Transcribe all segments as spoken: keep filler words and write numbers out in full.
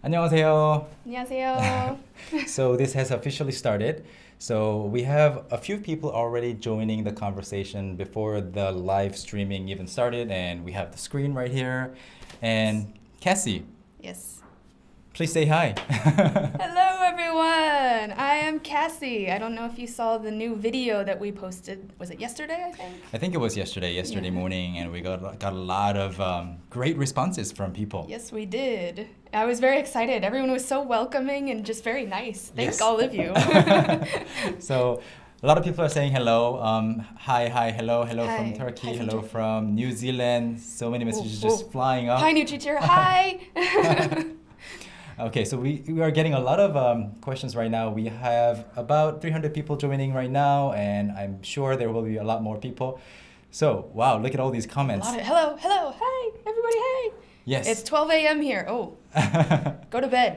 안녕하세요. 안녕하세요. So this has officially started. So we have a few people already joining the conversation before the live streaming even started, and we have the screen right here. And Cassie, Yes. please say hi. Hello, everyone. I am Cassie. I don't know if you saw the new video that we posted. Was it yesterday, I think? I think it was yesterday, yesterday Yeah. morning, and we got got a lot of um, great responses from people. Yes, we did. I was very excited. Everyone was so welcoming and just very nice. Thank Yes. all of you. So a lot of people are saying hello. Um, hi, hi, hello, hello Hi. from Turkey, Hi from hello Turkey. from New Zealand. So many messages Ooh, just ooh. flying up. Hi, new teacher. Hi. Okay, so we, we are getting a lot of um, questions right now. We have about three hundred people joining right now, and I'm sure there will be a lot more people. So, wow, look at all these A comments. lot of- hello, hello, hi, everybody, hi. Yes. It's twelve a m here. Oh, go to bed.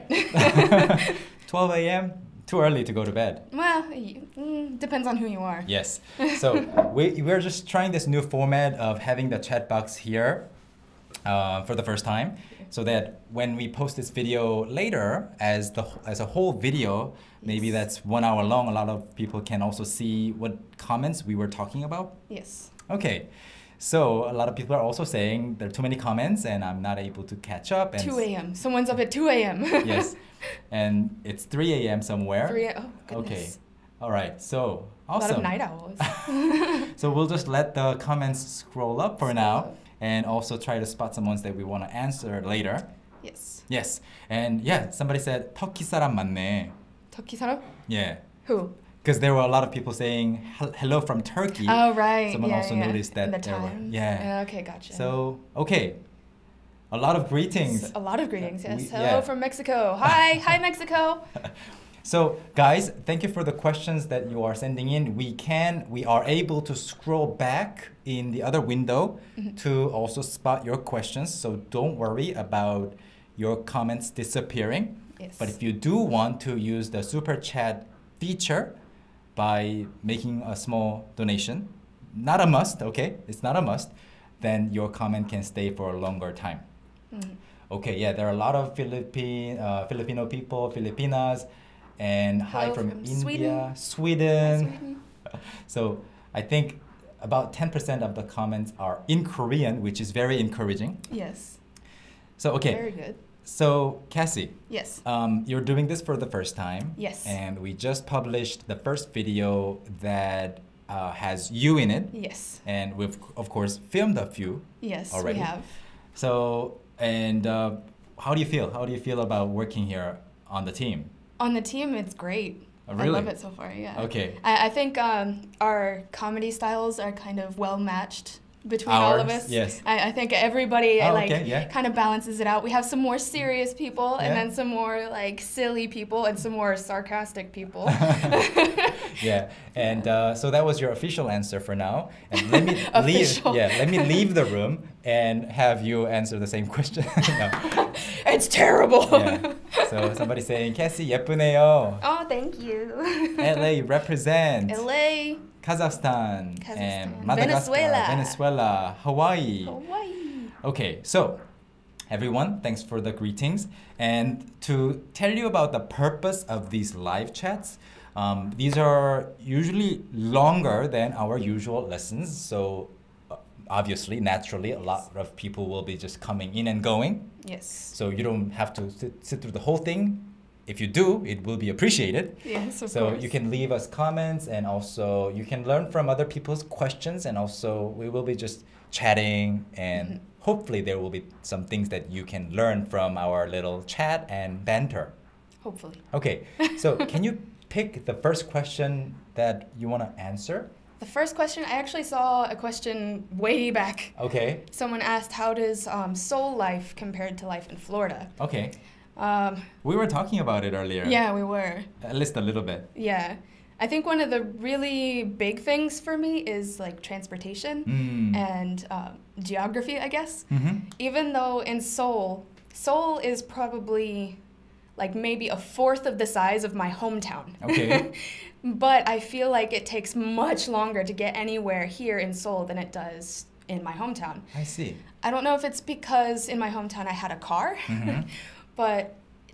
twelve a m? Too early to go to bed. Well, y- mm, depends on who you are. Yes. So we, we're just trying this new format of having the chat box here uh, for the first time, so that when we post this video later as the as a whole video, maybe Yes. that's one hour long, a lot of people can also see what comments we were talking about. Yes. Okay. So a lot of people are also saying there are too many comments and I'm not able to catch up. And two a m Someone's up at two a m Yes. And it's three a m somewhere. three a m Oh, Okay. goodness. All right. So A lot awesome. of night owls. So we'll just let the comments scroll up for Scroll now up. and also try to spot some ones that we want to answer later. Yes. Yes. And yeah, somebody said 터키 사람 많네. Turkey 사람? Yeah. Who? Because there were a lot of people saying "Hel- hello from Turkey. Oh, right. Someone yeah, also yeah. noticed that In the there were- time. yeah. Okay, gotcha. So, okay. A lot of greetings. A lot of greetings, yes. We- Hello yeah. from Mexico. Hi, hi Mexico. So, guys, thank you for the questions that you are sending in. We can, we are able to scroll back in the other window Mm-hmm. to also spot your questions. So don't worry about your comments disappearing. Yes. But if you do want to use the super chat feature by making a small donation, not a must, okay? It's not a must. Then your comment can stay for a longer time. Mhm. Okay, yeah, there are a lot of Philippine, uh, Filipino people, Filipinas, and hi Hello from, from India, Sweden. Sweden. Sweden. So I think about ten percent of the comments are in Korean, which is very encouraging. Yes. So, okay, Very good. so Cassie, Yes. um, you're doing this for the first time. Yes. And we just published the first video that uh, has you in it. Yes. And we've, of course, filmed a few. Yes, Already? we have. So, and uh, how do you feel? How do you feel about working here on the team? On the team, it's great. Oh, I really? love it so far, yeah. Okay. I, I think um, our comedy styles are kind of well matched between all of Ours? us. Yes. I, I think everybody Oh, like okay, yeah. kind of balances it out. We have some more serious people and Yeah. then some more like silly people and some more sarcastic people. Yeah, and uh, so that was your official answer for now. And let me leave. Official. Yeah, let me leave the room and have you answer the same question. No. It's terrible. Yeah. So somebody saying Cassie 예쁘네요. Oh, thank you. L A represent. L A, Kazakhstan, Kazakhstan. and Madagascar, Venezuela. Venezuela, Hawaii. Hawaii. Okay, so everyone, thanks for the greetings. And to tell you about the purpose of these live chats, um, these are usually longer than our usual lessons. So uh, obviously, naturally, a lot of people will be just coming in and going. Yes. So you don't have to sit, sit through the whole thing. If you do, it will be appreciated. Yes, of So course. you can leave us comments, and also you can learn from other people's questions, and also we will be just chatting, and Mhm. hopefully there will be some things that you can learn from our little chat and banter. Hopefully. Okay, so can you pick the first question that you want to answer? The first question, I actually saw a question way back. Okay, Someone asked, how does um, Seoul life compared to life in Florida? okay. Um, We were talking about it earlier. yeah, we were. At least a little bit. Yeah. I think one of the really big things for me is like transportation Mm. and um, geography, I guess. Mm-hmm. Even though in Seoul, Seoul is probably like maybe a fourth of the size of my hometown. Okay. But I feel like it takes much longer to get anywhere here in Seoul than it does in my hometown. I see. I don't know if it's because in my hometown I had a car, Mhm. but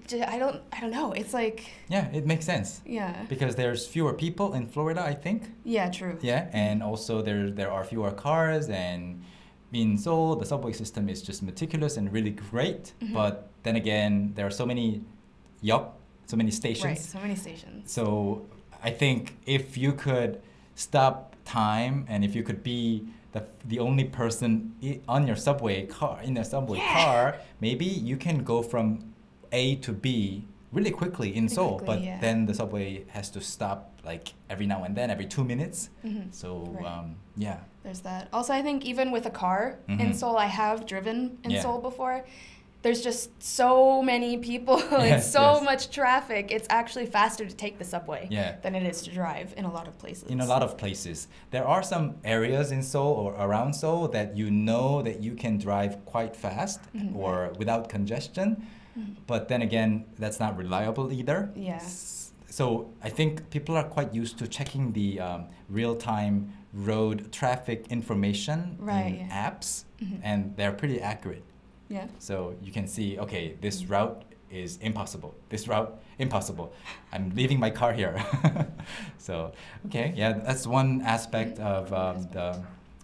j- I don't I don't know. It's like Yeah, it makes sense. yeah. Because there's fewer people in Florida, I think. Yeah, true. Yeah, and also there there are fewer cars, and in Seoul the subway system is just meticulous and really great. Mhm. But then again, there are so many yup, so many stations. Right, so many stations. So I think if you could stop time and if you could be the the only person I- on your subway car in a subway Yeah. car, maybe you can go from A to B really quickly in Pretty Seoul. quickly, but yeah. then the subway has to stop like every now and then, every two minutes. Mhm. So Right. um, yeah, There's that. Also, I think even with a car Mhm. in Seoul, I have driven in Yeah. Seoul before. There's just so many people and Yes, so yes. much traffic. It's actually faster to take the subway Yeah. than it is to drive in a lot of places. in a lot of places. There are some areas in Seoul or around Seoul that you know that you can drive quite fast Mhm. or without congestion. Mhm. But then again, that's not reliable either. Yeah. S- So I think people are quite used to checking the um, real-time road traffic information Right, in yeah. apps, Mhm. and they're pretty accurate. Yeah. So you can see, okay, this Mm-hmm. route is impossible. This route, impossible. I'm leaving my car here. So, okay, yeah, that's one aspect of um, the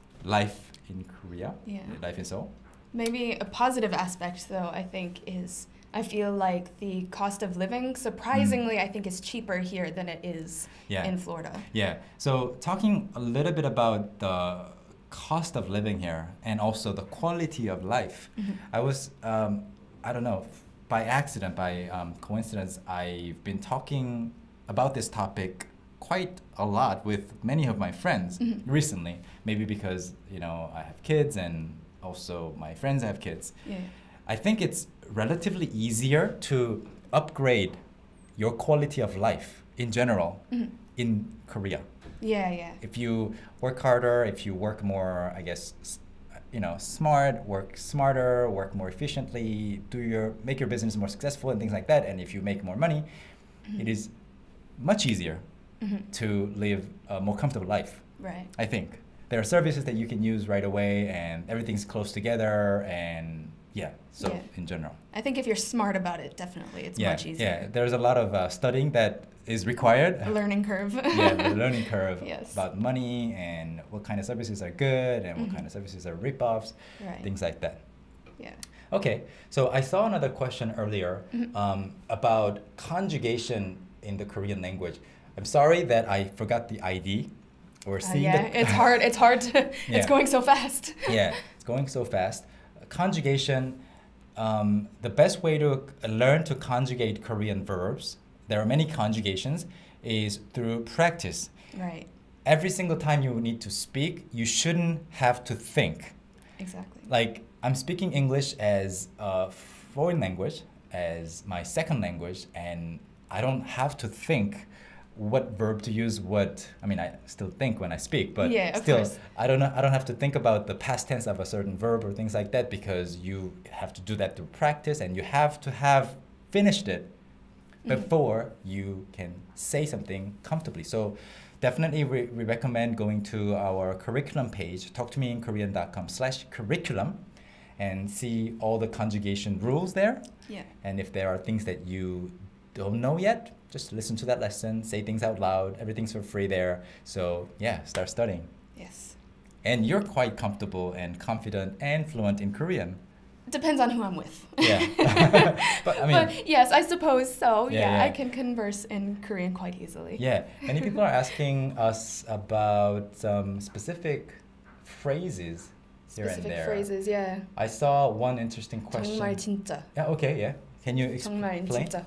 life in Korea, Yeah. life in Seoul. Maybe a positive aspect, though, I think, is I feel like the cost of living, surprisingly, I think is cheaper here than it is Yeah. in Florida. Yeah. So talking a little bit about the cost of living here and also the quality of life, Mhm. I was, um, I don't know, by accident, by um, coincidence, I've been talking about this topic quite a lot with many of my friends Mhm. recently. Maybe because, you know, I have kids and also my friends have kids. Yeah. I think it's relatively easier to upgrade your quality of life in general Mhm. in Korea. Yeah, yeah. If you work harder, if you work more, I guess, s- you know, smart, work smarter, work more efficiently, do your make your business more successful and things like that, and if you make more money, Mhm. it is much easier Mhm. to live a more comfortable life. Right. I think there are services that you can use right away, and everything's close together, and yeah. So Yeah. in general. I think if you're smart about it, definitely, it's yeah, much easier. Yeah, there's a lot of uh, studying that is required. A learning curve. Yeah, the learning curve Yes. about money and what kind of services are good and what Mhm. kind of services are rip-offs, Right. things like that. Yeah. Okay, so I saw another question earlier Mhm. um, about conjugation in the Korean language. I'm sorry that I forgot the I D or Uh, seeing yeah, the it's hard. It's hard to. Yeah. It's going so fast. Yeah, it's going so fast. Conjugation, um, the best way to learn to conjugate Korean verbs, there are many conjugations, is through practice. Right. Every single time you need to speak, you shouldn't have to think. Exactly. Like, I'm speaking English as a foreign language, as my second language, and I don't have to think what verb to use, what, I mean, I still think when I speak, but Yeah, of still, course. I don't know, I don't have to think about the past tense of a certain verb or things like that, because you have to do that through practice, and you have to have finished it Mhm. before you can say something comfortably. So definitely we, we recommend going to our curriculum page, talktomeinkorean.com slash curriculum, and see all the conjugation rules there. Yeah. And if there are things that you don't know yet, just listen to that lesson, say things out loud, everything's for free there. So yeah, start studying. Yes. And you're quite comfortable and confident and fluent in Korean. Depends on who I'm with. Yeah. But I mean, but yes, I suppose so. Yeah, Yeah, yeah. I can converse in Korean quite easily. yeah, many people are asking us about some specific phrases here Specific and there. phrases, yeah. I saw one interesting question. 정말 진짜. Yeah, okay, yeah. Can you 정말 explain? 진짜.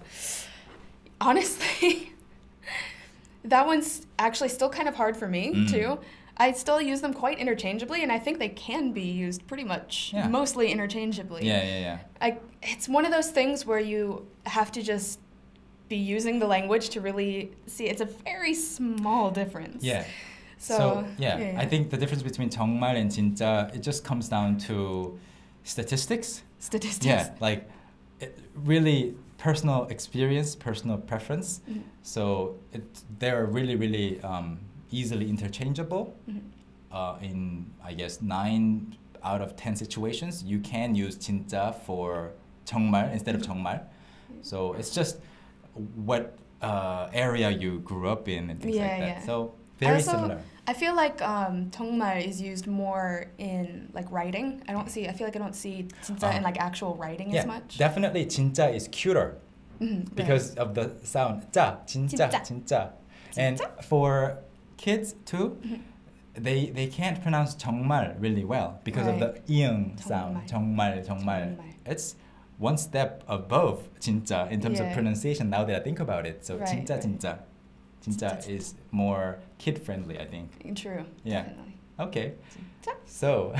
Honestly, that one's actually still kind of hard for me Mm. too. I still use them quite interchangeably, and I think they can be used pretty much Yeah. mostly interchangeably. Yeah, yeah, yeah. I, it's one of those things where you have to just be using the language to really see. It's a very small difference. Yeah. So, yeah, yeah, I think the difference between 정말 and 진짜, it just comes down to statistics. statistics. Yeah, like it, really personal experience, personal preference. Mhm. So it, they're really, really um, easily interchangeable. Mhm. Uh, in I guess nine out of ten situations, you can use 진짜 for 정말 instead of 정말. So it's just what uh, area you grew up in and things Yeah, like that. yeah. So very also, similar. I feel like um, 정말 is used more in like writing. I don't see. I feel like I don't see 진짜 Uh, in like actual writing Yeah, as much. definitely 진짜 is cuter Mhm, because of the sound. 짜, 진짜, 진짜. 진짜. And for kids too, Mhm. they they can't pronounce 정말 really well because of the 이응 sound. 정말, 정말. 정말. It's one step above 진짜 in terms of Yeah. pronunciation now that I think about it. So Right, 진짜, right. 진짜. 진짜 진짜, is more kid friendly, I think. True. Yeah. Definitely. Okay. 진짜? So,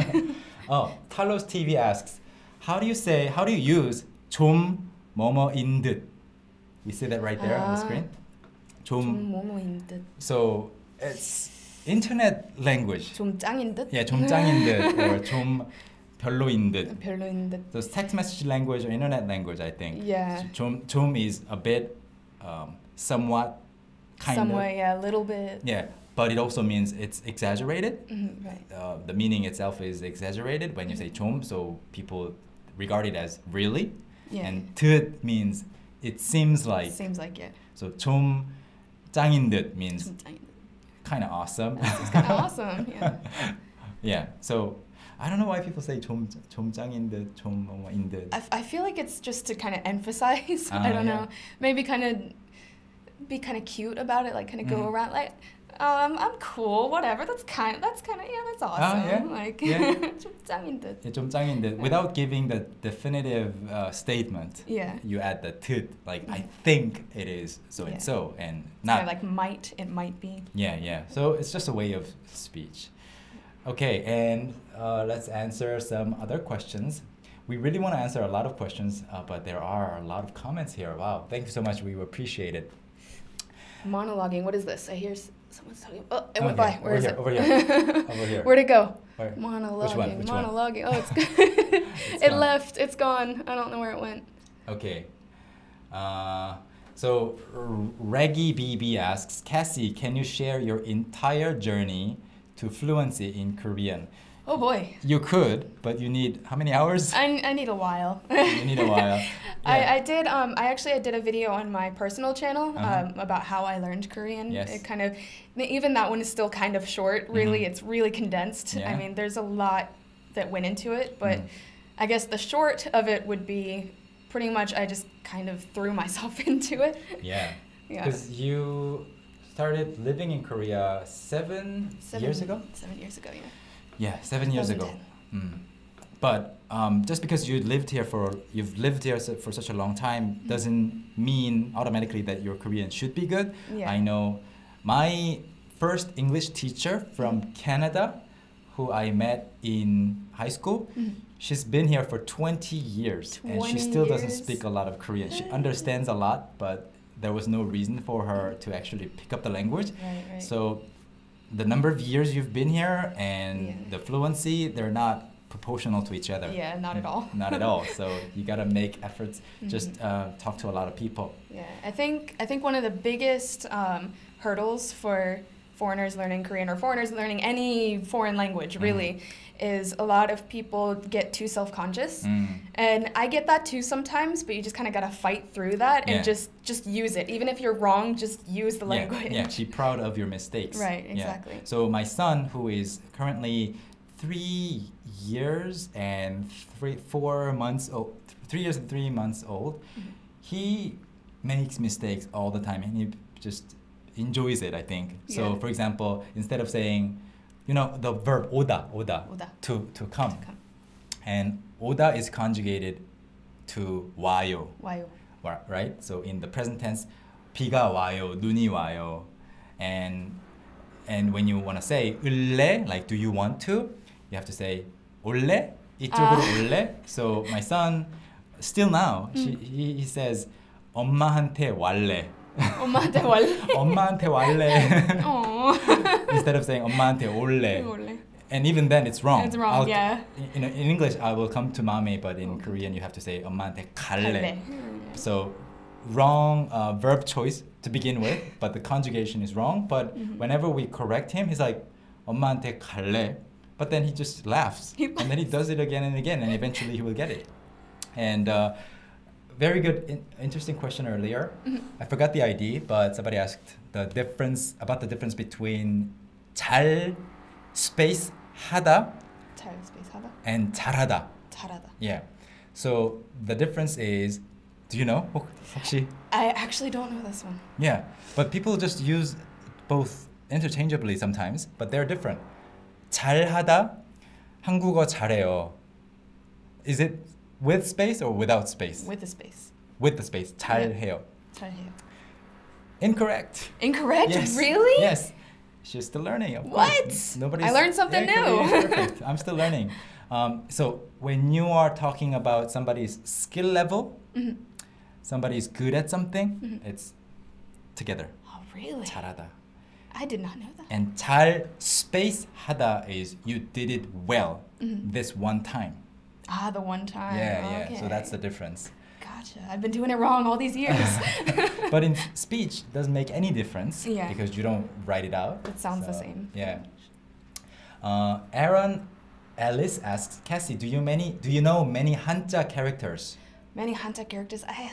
oh, Talos T V asks, how do you say, how do you use 좀 뭐뭐인 듯? You see that right there on the Ah. screen? 좀 좀. 뭐뭐인 듯. So it's internet language. 좀 짱인 듯. Yeah, 좀 짱인 듯 or 좀 별로인 듯. 별로인 듯. So it's text message language or internet language, I think. Yeah. So 좀, 좀 is a bit, um, somewhat, kind Somewhere, of. yeah, a little bit. Yeah, but it also means it's exaggerated. Mhm, right. Uh, the meaning itself is exaggerated when you say 좀, so people regard it as really. Yeah. And 듯 means it seems like. Seems like it. So 좀 짱인 듯 means 좀 짱인 듯. kind of awesome. It's kind of awesome. Yeah. Yeah. So I don't know why people say 좀 좀 짱인 듯, 좀 뭐뭐인 듯. I, f- I feel like it's just to kind of emphasize. Ah, I don't yeah. know. Maybe kind of be kind of cute about it. Like kind of go Mhm. around like, um, I'm cool. Whatever. That's kind. of That's kind of yeah. That's awesome. yeah? Like Yeah. 좀 짱인 듯. Yeah, 좀 짱인 듯. Without giving the definitive uh, statement, Yeah. you add the 듯. Like I Mhm. think it is so Yeah. and so, and Kind not of like might. It might be. Yeah, yeah. So it's just a way of speech. Okay, and uh, let's answer some other questions. We really want to answer a lot of questions, uh, but there are a lot of comments here. Wow, thank you so much. We appreciate it. Monologuing. What is this? I hear s- someone's talking. Oh, it Oh, went here, by. Where over is here, it? over here, over here. Where'd it go? Where? Monologuing. one? Which one? monologuing. Oh, it's It's it gone. left. It's gone. I don't know where it went. Okay. Uh, so R- Reggie B B asks, Cassie, can you share your entire journey to fluency in Korean? Oh boy. You could, but you need how many hours? I, I need a while. You need a while. Yeah. I, I did um I actually I did a video on my personal channel Uh-huh. um, about how I learned Korean. Yes. It kind of even that one is still kind of short. Really, Mhm. it's really condensed. Yeah. I mean, there's a lot that went into it, but Mm. I guess the short of it would be pretty much I just kind of threw myself into it. Yeah. Yeah. Because you started living in Korea seven, Seven years ago? Seven years ago, yeah. Yeah, seven years ago. Mm. But um, just because you lived here for you've lived here s- for such a long time doesn't mean automatically that your Korean should be good. Yeah. I know my first English teacher from Canada, who I met in high school. Mhm. She's been here for twenty years and she twenty still doesn't years? speak a lot of Korean. She understands a lot, but there was no reason for her to actually pick up the language. Right, right. So the number of years you've been here and Yeah. the fluency, they're not proportional to each other. Yeah, not at all. Not at all. So you gotta make efforts. Just Mhm. uh, talk to a lot of people. Yeah, I think I think one of the biggest um, hurdles for foreigners learning Korean or foreigners learning any foreign language really is a lot of people get too self-conscious. Mm. And I get that too sometimes, but you just kind of got to fight through that and Yeah. just just use it. Even if you're wrong, just use the Yeah, language. yeah, be proud of your mistakes. Right, Yeah. exactly. So my son, who is currently three years and three, four months old, three years and three months old, Mhm. he makes mistakes all the time, and he just enjoys it, I think. So, Yeah. for example, instead of saying, you know, the verb 오다, 오다, 오다. to to come, come. and 오다 is conjugated to 와요. 와요. Wa- right? So in the present tense, 비가 와요, 눈이 와요, and and when you want to say 을래, like do you want to, you have to say 올래, 이쪽으로 Ah. 올래. So my son, still now, she, he, he says 엄마한테 wal래. 엄마한테 원래. 엄마한테 wal래. Aw. Instead of saying 엄마한테 올래. 원래. And even then, it's wrong. It's wrong, I'll- yeah. In, in English, I will come to mommy, but in Korean, you have to say 엄마한테 갈래. 갈래. So wrong uh, verb choice to begin with, but the conjugation is wrong. But Mhm. whenever we correct him, he's like 엄마한테 갈래. But then he just laughs, He and then he does it again and again, and eventually he will get it. And uh, very good, in, interesting question earlier. Mhm. I forgot the I D, but somebody asked the difference about the difference between 잘 space 하다 잘 space 하다. and 잘하다. 잘하다. Yeah. So the difference is, do you know? 혹- 혹시? I actually don't know this one. Yeah. But people just use both interchangeably sometimes, but they're different. 잘하다, 한국어 잘해요. Is it with space or without space? With a space. With the space. 잘해요. 잘해요. Incorrect. Incorrect? Yes. Really? Yes. She's still learning. Of What? Course. Nobody's, I learned something yeah, new. Korean is perfect. I'm still learning. Um, so when you are talking about somebody's skill level, Mhm. somebody's good at something, Mhm. it's together. Oh, really? 잘하다. I did not know that. And 잘 space 하다 is you did it well Mhm. this one time. Ah, the one time. Yeah, yeah. Okay. So that's the difference. Gotcha. I've been doing it wrong all these years. But in speech, it doesn't make any difference Yeah. because you don't write it out. It sounds the So, same. Yeah. Uh, Aaron Ellis asks, Cassie, do you many do you know many Hanja characters? Many Hanja characters. I,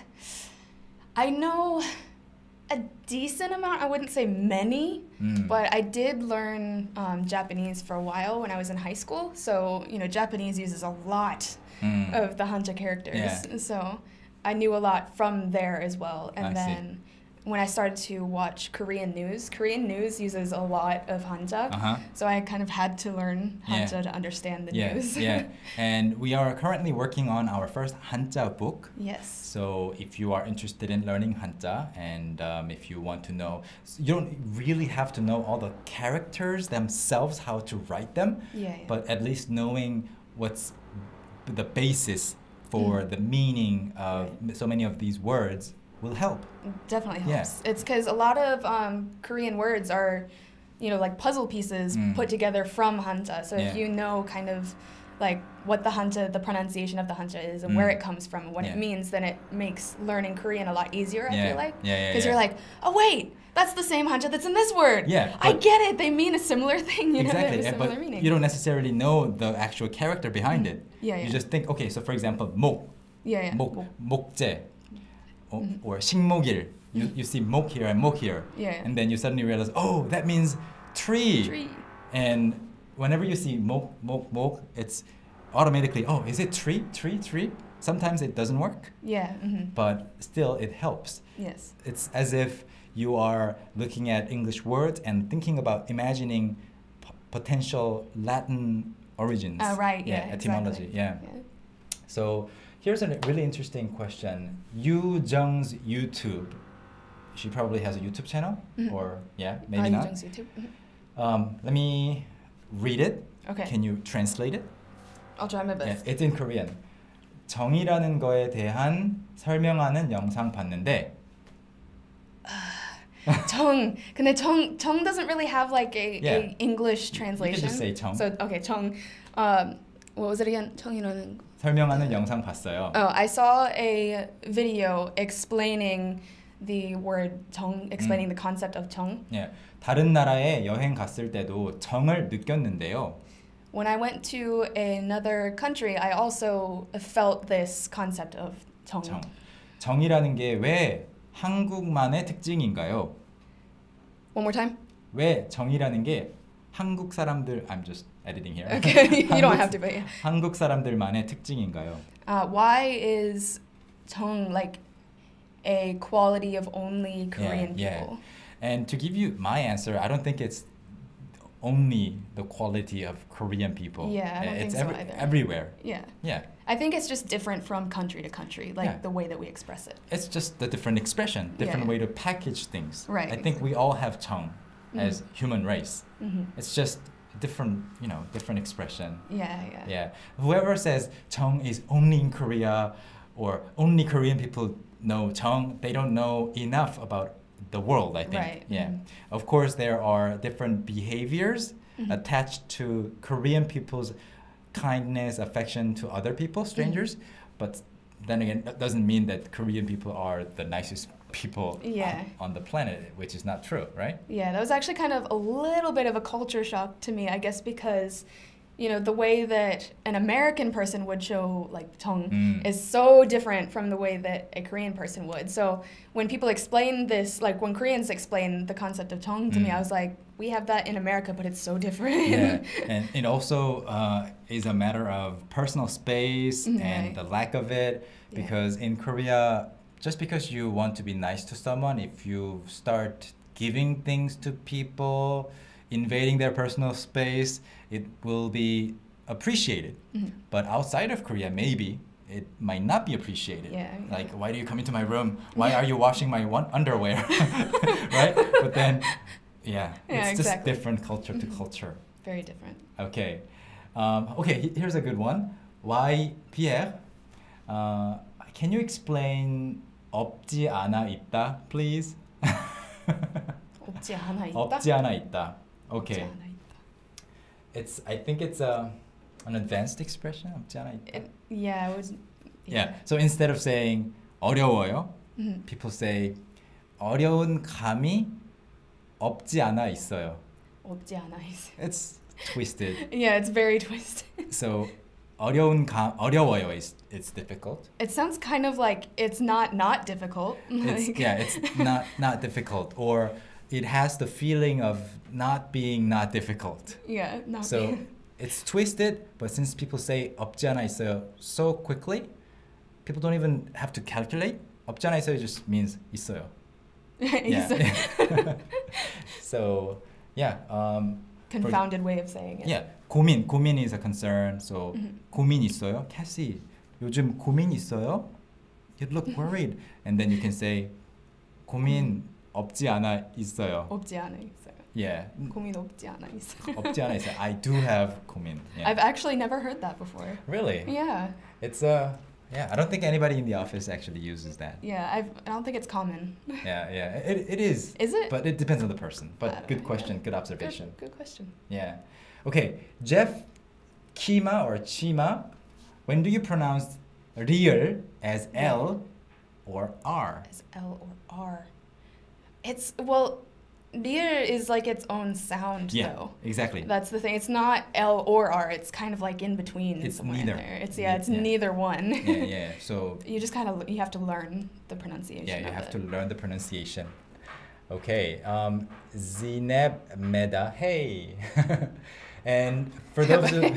I know a decent amount. I wouldn't say many, Mm. but I did learn um, Japanese for a while when I was in high school. So you know, Japanese uses a lot Mm. of the Hanja characters. Yeah. So I knew a lot from there as well. And I see. then when I started to watch Korean news, Korean news uses a lot of Hanja. Uh-huh. So I kind of had to learn Yeah. Hanja to understand the Yeah, news. yeah. And we are currently working on our first Hanja book. Yes. So if you are interested in learning Hanja and um, if you want to know, you don't really have to know all the characters themselves, how to write them, Yeah, yeah. but at least knowing what's the basis for Mm. the meaning of so many of these words will help. Definitely Yeah. helps. It's because a lot of um, Korean words are, you know, like puzzle pieces Mm. put together from Hanja. So if Yeah. you know kind of like what the Hanja, the pronunciation of the Hanja is and where Mm. it comes from and what Yeah. it means, then it makes learning Korean a lot easier, I Yeah. feel like. Yeah, yeah, Because yeah. you're like, oh wait, that's the same Hanja that's in this word. Yeah, I but- get it. They mean a similar thing. You know, Exactly, they have a yeah, similar but meaning. you don't necessarily know the actual character behind it. Yeah, You yeah. just think, okay, so for example, 목, yeah, yeah. 목, Well, 목재, or, Mhm. or 식목일. You, you see 목 here and 목 here. Yeah, yeah. And then you suddenly realize, oh, that means tree. Tree. And whenever you see 목, 목, 목, it's automatically, oh, is it tree, tree, tree? Sometimes it doesn't work, Yeah. hmm but still it helps. Yes. It's as if you are looking at English words and thinking about imagining p- potential Latin origins. Uh, right. Yeah. etymology. Exactly. Yeah. So here's a really interesting question. Yu Jung's YouTube. She probably has a YouTube channel, Mhm. or yeah, maybe uh, not. Youjung's YouTube. Mhm. Um, let me read it. Okay. Can you translate it? I'll try my Yeah, best. it's in Korean. 정이라는 거에 대한 설명하는 영상 봤는데. 정. 근데 정 정 doesn't really have like a, Yeah. a English translation. just say 정. So okay, 정. Um, what was it again? 정이라는. 설명하는 영상 봤어요. Oh, I saw a video explaining the word 정, explaining 음. the concept of 정. 예, 다른 나라에 여행 갔을 때도 정을 느꼈는데요. When I went to another country, I also felt this concept of 정. 정. 정이라는 게 왜 한국만의 특징인가요? One more time. 왜 정이라는 게 한국 사람들 I'm just editing here. Okay, you don't 한국- have to, but yeah. 한국 사람들만의 특징인가요? Uh, why is 정 like a quality of only Korean yeah. people? And to give you my answer, I don't think it's only the quality of Korean people. Yeah, I don't it's think so every- either. everywhere. Yeah. Yeah. I think it's just different from country to country, like Yeah. the way that we express it. It's just a different expression, different Yeah. way to package things. Right, I think we all have 정 as Mhm. human race. hmm It's just a different, you know, different expression. Yeah, yeah. Yeah. Whoever says 정 is only in Korea or only Korean people know 정, they don't know enough about the world, I think. Right, Yeah. mhm. Of course, there are different behaviors Mhm. attached to Korean people's kindness, affection to other people, strangers. But then again, that doesn't mean that Korean people are the nicest people Yeah. on, on the planet, which is not true, right? Yeah, that was actually kind of a little bit of a culture shock to me, I guess, because you know, the way that an American person would show like 정 Mm. is so different from the way that a Korean person would. So when people explain this, like when Koreans explain the concept of 정 to me, Mm. I was like, we have that in America, but it's so different. Yeah, and it also uh, is a matter of personal space Mhm. and Right. the lack of it. Yeah. Because in Korea, just because you want to be nice to someone, if you start giving things to people, invading their personal space, it will be appreciated. Mhm. But outside of Korea, maybe it might not be appreciated. Yeah. Like, why do you come into my room? Why are you washing my one underwear? Right? But then, yeah, Yeah, it's exactly. just different culture to Mhm. culture. Very different. Okay. Um, okay, he- here's a good one. Why, Pierre, uh, can you explain 없지 않아 있다, please? 없지 않아 있다? 없지 않아 있다. 없지 Okay. 않아 있다. It's, I think it's a, an advanced expression. 없지 않아 있다. It, yeah, it was. Yeah. So instead of saying 어려워요, Mhm. people say 어려운 감이 없지 않아 있어요. 없지 않아 있어. It's twisted. Yeah, it's very twisted. So 어려운 감 어려워요 is it's difficult. It sounds kind of like it's not not difficult. It's Like- yeah, it's not not difficult, or it has the feeling of not being not difficult. Yeah, not So being- it's twisted, but since people say 없지 않아 있어요 so quickly, people don't even have to calculate. 없지 않아 있어요 just means 있어요. Yeah. It's So yeah, um, a confounded way of saying it. yeah. 고민 고민 is a concern. So Mhm. 고민 있어요? Cassie, 요즘 고민 있어요? You look worried, and then you can say 고민 없지 않아 있어요. 없지 않아 있어요. Yeah, 고민 없지 않아 있어요. 없지 않아 있어요. I do have 고민. Yeah. I've actually never heard that before. Really? Yeah, It's uh yeah. I don't think anybody in the office actually uses that. yeah. I've, I don't think it's common. Yeah, yeah. It it is. Is it? But it depends on the person. I But don't good know, question. yeah. Good observation. Good, good question. Yeah. Okay, Jeff Kima or Chima, when do you pronounce real as L or R? Is L or R? It's well, near is like its own sound Yeah, though. exactly. That's the thing. It's not L or R. It's kind of like in between. It's somewhere in neither. there. It's yeah. It's Yeah. neither one. Yeah, yeah. So You just kind of you have to learn the pronunciation. yeah, you of have it. to learn the pronunciation. Okay, um, Zineb Meda, hey. And for those of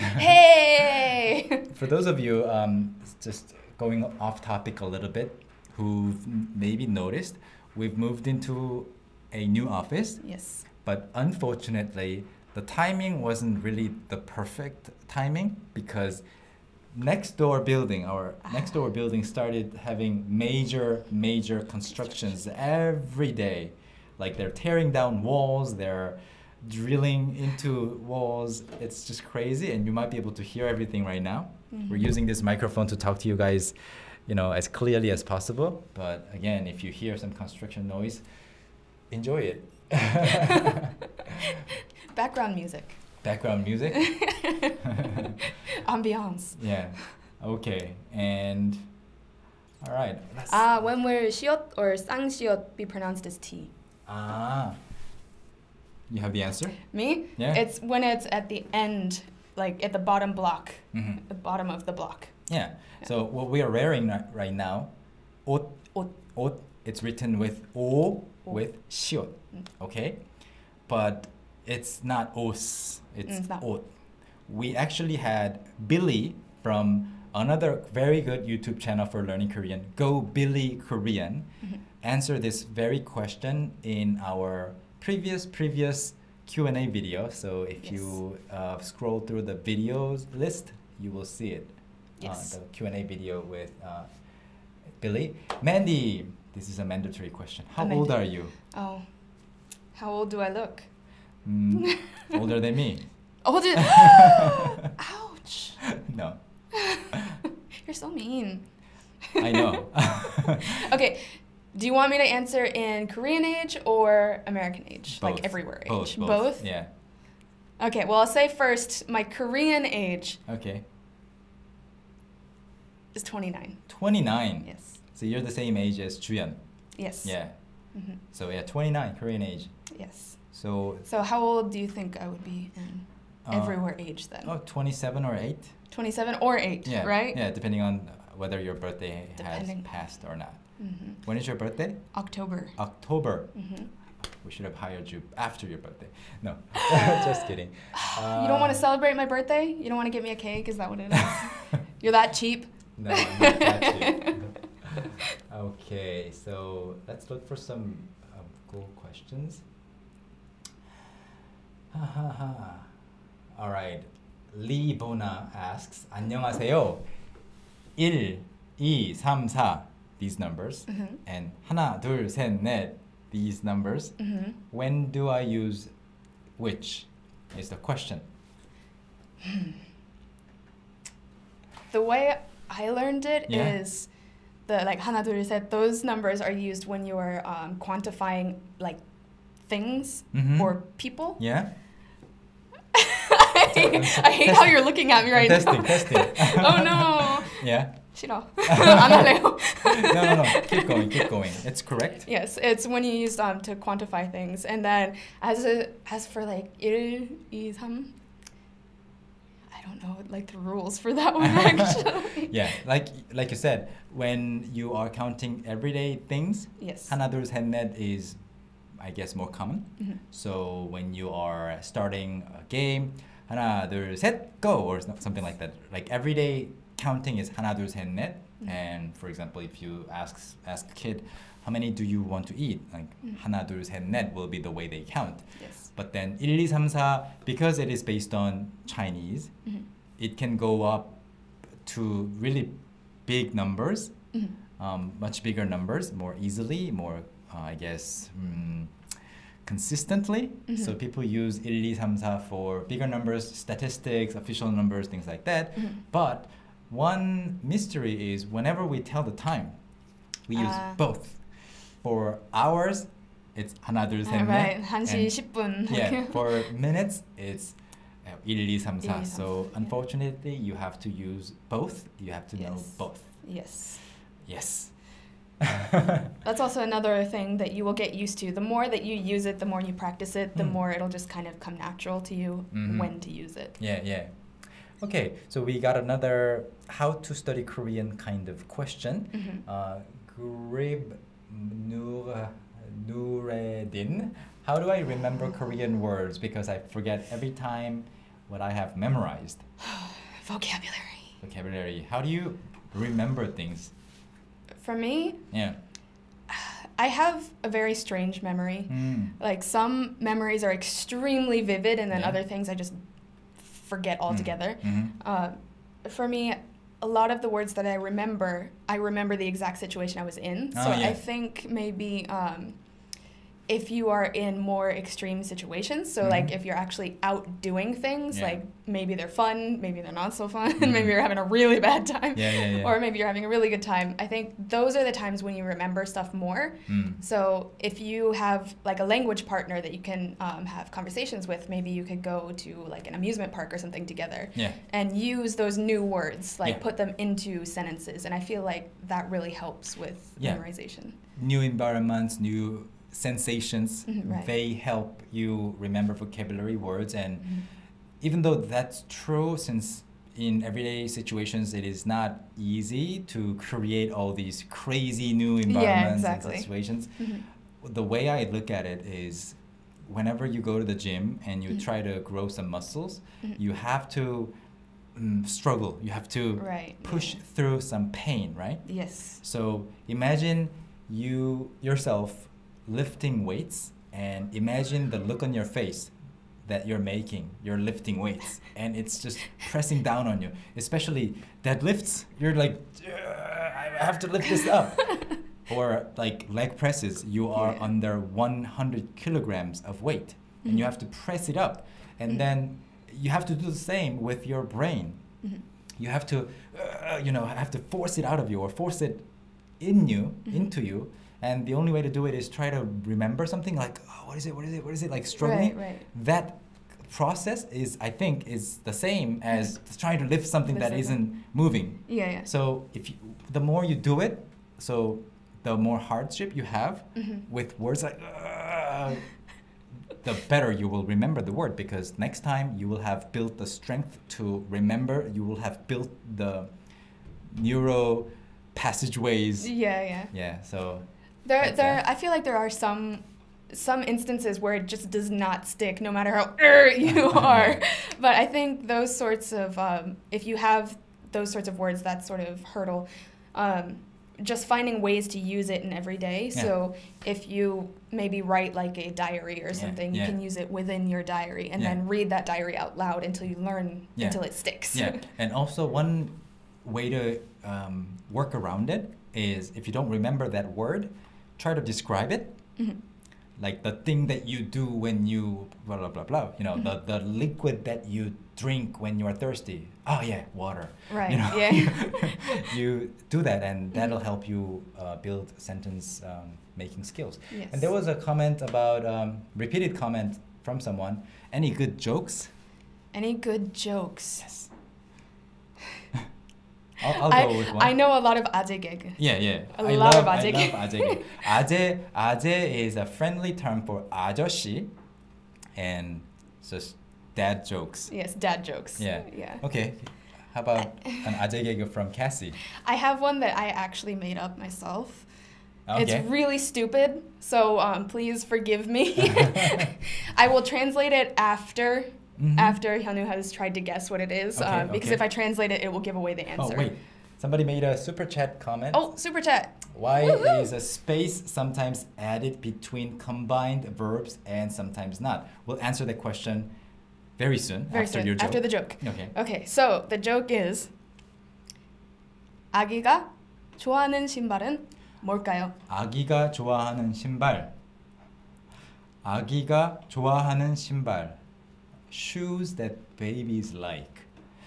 Hey. for those of you um, just going off topic a little bit, who've maybe noticed, we've moved into a new office. Yes. But unfortunately, the timing wasn't really the perfect timing because next door building, our next door building started having major, major constructions every day. Like they're tearing down walls, they're drilling into walls. It's just crazy, and you might be able to hear everything right now. Mhm. We're using this microphone to talk to you guys, you know, as clearly as possible. But again, if you hear some construction noise, enjoy it. Background music. Background music. Ambiance. Yeah. Okay. And all right. Let's, Ah, when will 시옷 or 쌍시옷 be pronounced as T? ah. You have the answer? Me? Yeah. It's when it's at the end, like at the bottom block, hmm the bottom of the block. Yeah. So what we are wearing ri- right now, 옷, 옷. 옷, it's written with O O. with 시옷. Mm. Okay? But it's not os. It's, Mm, it's not. 옷. We actually had Billy from another very good YouTube channel for learning Korean, Go Billy Korean, Mhm. answer this very question in our previous previous Q and A video. So if Yes. you uh, scroll through the videos list, you will see it. Yes. Uh, the Q and A video with uh, Billy. Mandy, this is a mandatory question. How A old manda- are you? Oh, how old do I look? Mm, older than me. Older. Ouch! No, You're so mean. I know. Okay, do you want me to answer in Korean age or American age? Both. Like everywhere Both, age? both. Yeah. Okay, well, I'll say first my Korean age Okay. is twenty-nine. twenty-nine. Yes. So you're the same age as Juyeon. Yes. Yeah. hmm So yeah, twenty-nine Korean age. Yes. So So how old do you think I would be in? Uh, everywhere age then. Oh, twenty-seven or eight? twenty-seven or eight, Yeah. right? Yeah, depending on whether your birthday Depending. has passed or not. Mm-hmm. When is your birthday? October. October. Mm-hmm. We should have hired you after your birthday. No, just kidding. Uh, You don't want to celebrate my birthday? You don't want to get me a cake? Is that what it is? You're that cheap? No, I'm not that cheap. Okay, so let's look for some um, cool questions. Ha ha ha. All right. Lee Bona asks, 안녕하세요. 일, 이, 삼, 사, these numbers, Mm-hmm. and 하나, 둘, 셋, 넷, these numbers. Mm-hmm. When do I use which? Is the question. The way I learned it is Yeah. the like 하나 둘 셋. Those numbers are used when you are um, quantifying like things Mhm. or people. Yeah? I hate how you're looking at me right testing, now. testing. Oh no. Yeah? 싫어. 안 할래요. No, no, no. Keep going, keep going. It's correct. Yes, it's when you use um to quantify things, and then as a, as for like 일, 이, 삼, I don't know like the rules for that one actually. Yeah, like like you said, when you are counting everyday things, Yes. 하나, 둘, 셋, 넷 is, I guess, more common. Mhm. So when you are starting a game, 하나, 둘, 셋, go, or something like that. Like everyday counting is 하나, 둘, 셋, 넷. Mhm. And for example, if you ask ask a kid, how many do you want to eat? Like Mhm. 하나, 둘, 셋, 넷 will be the way they count. Yes. But then 일, 이, 삼, 사, because it is based on Chinese, Mhm. it can go up to really big numbers, Mhm. um, much bigger numbers, more easily, more, uh, I guess, mm, consistently. Mhm. So people use 일, 이, 삼, 사 for bigger numbers, statistics, official numbers, things like that. Mhm. But one mystery is whenever we tell the time, we use Ah. both. For hours, it's 하나, 둘, 셋, Uh, right. 넷. 한 시 And- 십 분. yeah, for minutes, it's uh, 일, 이, 삼, 사. 일, 이, 삼, So 사, yeah. unfortunately, you have to use both. You have to know Yes. both. Yes. Yes. That's also another thing that you will get used to. The more that you use it, the more you practice it, the Mm. more it'll just kind of come natural to you Mhm. when to use it. Yeah, yeah. Okay, so we got another how to study Korean kind of question. Mhm. Uh, Grib Nur Nureddin. How do I remember Korean words? Because I forget every time what I have memorized. Vocabulary. Vocabulary. How do you remember things? For me, Yeah. I have a very strange memory. Mm. Like some memories are extremely vivid, and then Yeah. other things I just forget altogether. Mhm. Uh, for me, a lot of the words that I remember, I remember the exact situation I was in. Oh, so yeah. I think maybe um, if you are in more extreme situations, so Mhm. like if you're actually out doing things, Yeah. like maybe they're fun, maybe they're not so fun, Mhm. maybe you're having a really bad time, Yeah, yeah, yeah. or maybe you're having a really good time. I think those are the times when you remember stuff more. Mm. So if you have like a language partner that you can um, have conversations with, maybe you could go to like an amusement park or something together Yeah. and use those new words, like Yeah. put them into sentences. And I feel like that really helps with Yeah. memorization. New environments, new sensations, Mhm, right. they help you remember vocabulary words. And Mhm. even though that's true, since in everyday situations it is not easy to create all these crazy new environments exactly. and situations, Mhm. the way I look at it is whenever you go to the gym and you Mhm. try to grow some muscles, Mhm. you have to mm, struggle. You have to Right, push yeah. through some pain, right? Yes. So imagine you yourself lifting weights and imagine the look on your face that you're making, you're lifting weights and it's just pressing down on you. Especially deadlifts, you're like, I have to lift this up. Or like leg presses, you are Yeah. under one hundred kilograms of weight and you Mhm. have to press it up. And Mhm. then you have to do the same with your brain. Mhm. You have to, uh, you know, have to force it out of you or force it in you, Mhm. into you. And the only way to do it is try to remember something like, oh, what is it, what is it, what is it, like struggling. Right, right. That process is, I think, is the same as trying to lift something that Physical. isn't moving. Yeah, yeah. So if you, the more you do it, so the more hardship you have Mhm. with words like, uh, the better you will remember the word, because next time you will have built the strength to remember. You will have built the neuro passageways. Yeah, yeah. Yeah. So There, that's there. that. I feel like there are some, some instances where it just does not stick, no matter how er you are. But I think those sorts of, um, if you have those sorts of words, that sort of hurdle, um, just finding ways to use it in every day. Yeah. So if you maybe write like a diary or something, yeah. you can use it within your diary and Yeah. then read that diary out loud until you learn, Yeah. until it sticks. Yeah, and also one way to um, work around it is, if you don't remember that word, try to describe it. Mhm. Like the thing that you do when you blah blah blah blah. You know, Mhm. the the liquid that you drink when you are thirsty. Oh yeah, water. Right, You know? yeah. You do that, and that'll Mhm. help you uh, build sentence um, making skills. Yes. And there was a comment about um, repeated comment from someone. Any good jokes? Any good jokes? Yes. I'll, I'll I, go with one. I know a lot of aje gag. Yeah, yeah. A I lot love, of I 아재. love 아재. 아재, 아재 is a friendly term for 아저씨, and it's just dad jokes. Yes, dad jokes. Yeah. Yeah. Okay. How about an 아재 gag from Cassie? I have one that I actually made up myself. Okay. It's really stupid, so um, please forgive me. I will translate it after Mhm. after Hyunwoo has tried to guess what it is, Okay, um, because okay. if I translate it, it will give away the Oh answer. wait, somebody made a super chat comment. Oh, super chat. Why Woohoo! is a space sometimes added between combined verbs and sometimes not? We'll answer that question very soon Very after soon, your joke. after the joke. Okay. Okay, so the joke is 아기가 좋아하는 신발은 뭘까요? 아기가 좋아하는 신발. 아기가 좋아하는 신발. Shoes that babies like.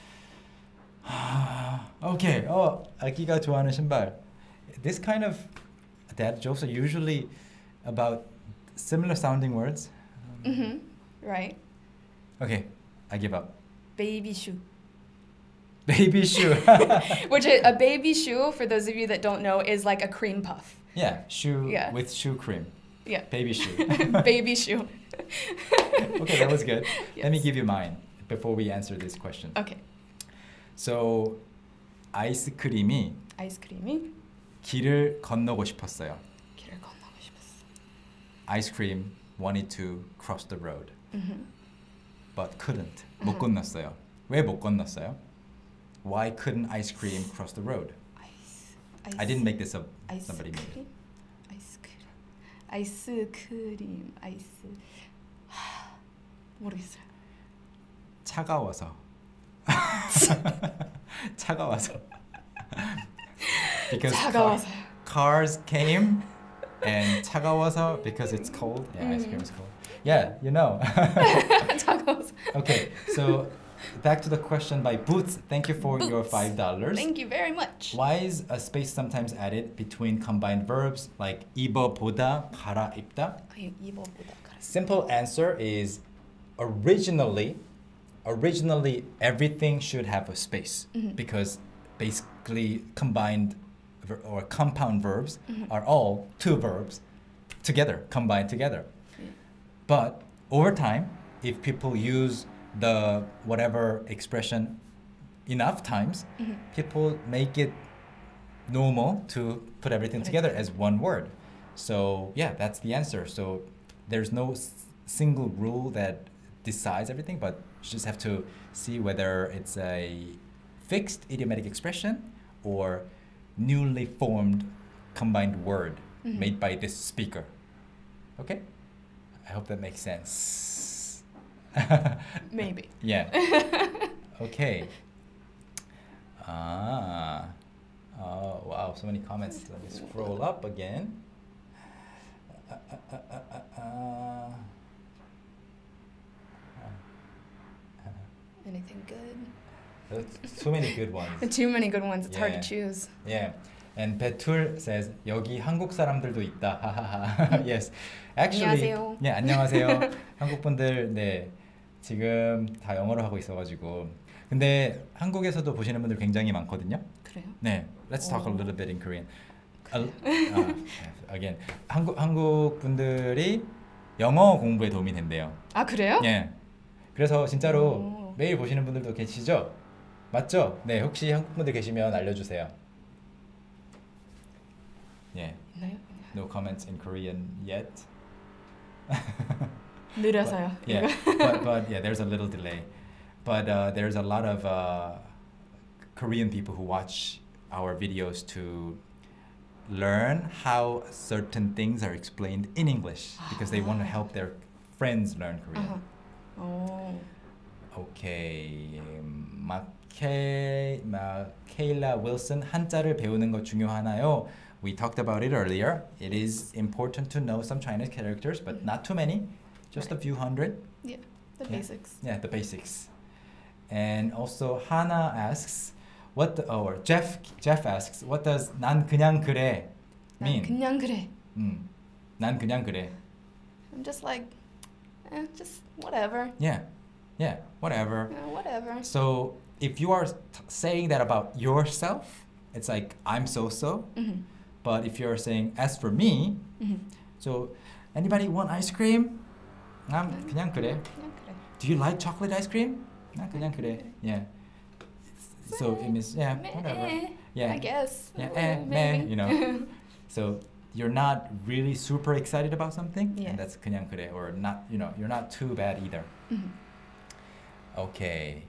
Okay. Oh, 아기가 좋아하는 신발. This kind of dad jokes are usually about similar sounding words. Mm-hmm. Right. Okay, I give up. Baby shoe. Baby shoe. Which is, a baby shoe, for those of you that don't know, is like a cream puff. Yeah, shoe Yeah. with shoe cream. Yeah. Baby shoe. Baby shoe. Okay, that was good. Let me Yes. give you mine before we answer this question. Okay. So, 아이스크림이 아이스크림이 길을 건너고 싶었어요. 길을 건너고 싶었어. Ice cream wanted to cross the road, Mm-hmm. but couldn't. 못 Mhm. 건넜어요. 왜 못 건넜어요? Why couldn't ice cream cross the road? 아이스, I didn't make this up. 아이스크림? Somebody made it. 아이스크림. 아이스크림. 아이스. 하, 모르겠어요. 차가워서. 차가워서. Because 차가워서. car- cars came and 차가워서 because it's cold. Yeah, ice cream is cold. Yeah, you know. 차가워서. Okay, so back to the question by Boots. Thank you for your Boots. five dollars. Thank you very much. Why is a space sometimes added between combined verbs like 입어보다, 갈아입다? 아니, 이거보다 가라. Simple answer is originally, originally everything should have a space Mhm. because basically combined ver- or compound verbs Mhm. are all two verbs together, combined together. Yeah. But over time, if people use the whatever expression enough times, Mhm. people make it normal to put everything Put it together together. as one word. So yeah, that's the answer. So there's no s- single rule that decides everything, but you just have to see whether it's a fixed idiomatic expression or newly formed combined word Mhm. made by this speaker. Okay? I hope that makes sense. Maybe. Yeah. Okay. Ah. Oh, wow. So many comments. Let me scroll up again. Uh, uh, uh, uh, uh, uh. Anything good? There's so many good ones. Too many good ones. It's hard Yeah. to choose. Yeah. And Betul says 여기 한국 사람들도 있다. 하하하. Yes. Actually. 안녕하세요. 네, 안녕하세요. 한국 분들 네. 지금 다 영어로 하고 있어 가지고. 근데 한국에서도 보시는 분들 굉장히 많거든요. 그래요? 네. Let's talk a 오. little bit in Korean. 아, 아, again. 한국 한국 분들이 영어 공부에 도움이 된대요. 아 그래요? 예. 그래서 진짜로 오. 매일 보시는 분들도 계시죠? 맞죠? 네, 혹시 한국 분들 계시면 알려주세요. 예. 네. No comments in Korean yet. 느려서요. But, yeah, but but yeah, there's a little delay. But uh, there's a lot of uh, Korean people who watch our videos to learn how certain things are explained in English because they want to help their friends learn Korean. Uh-huh. 오. 오케이. 마케 마케일라 윌슨 한자를 배우는 거 중요하나요? We talked about it earlier. It is important to know some Chinese characters, but not too many. Just a few hundred. Yeah, the Yeah. basics. Yeah, the basics. And also Hana asks, what the, or Jeff Jeff asks, what does 난 그냥 그래 mean? 난 그냥 그래. 음, 난 그냥 그래. I'm just like, eh, just whatever. Yeah, yeah, whatever. Eh, whatever. So if you are t- saying that about yourself, it's like I'm so-so. Mhm. But if you're saying as for me, Mhm. so anybody want ice cream? 난 그냥 그래. 그냥 그래. Do you like chocolate ice cream? 난 그냥 그래. Yeah. So it means yeah, Meh, whatever. eh, Yeah. I guess. Yeah, Uh, eh, meh, maybe. you know. So you're not really super excited about something, Yeah. and that's 그냥 그래, or not. You know, you're not too bad either. Mhm. Okay.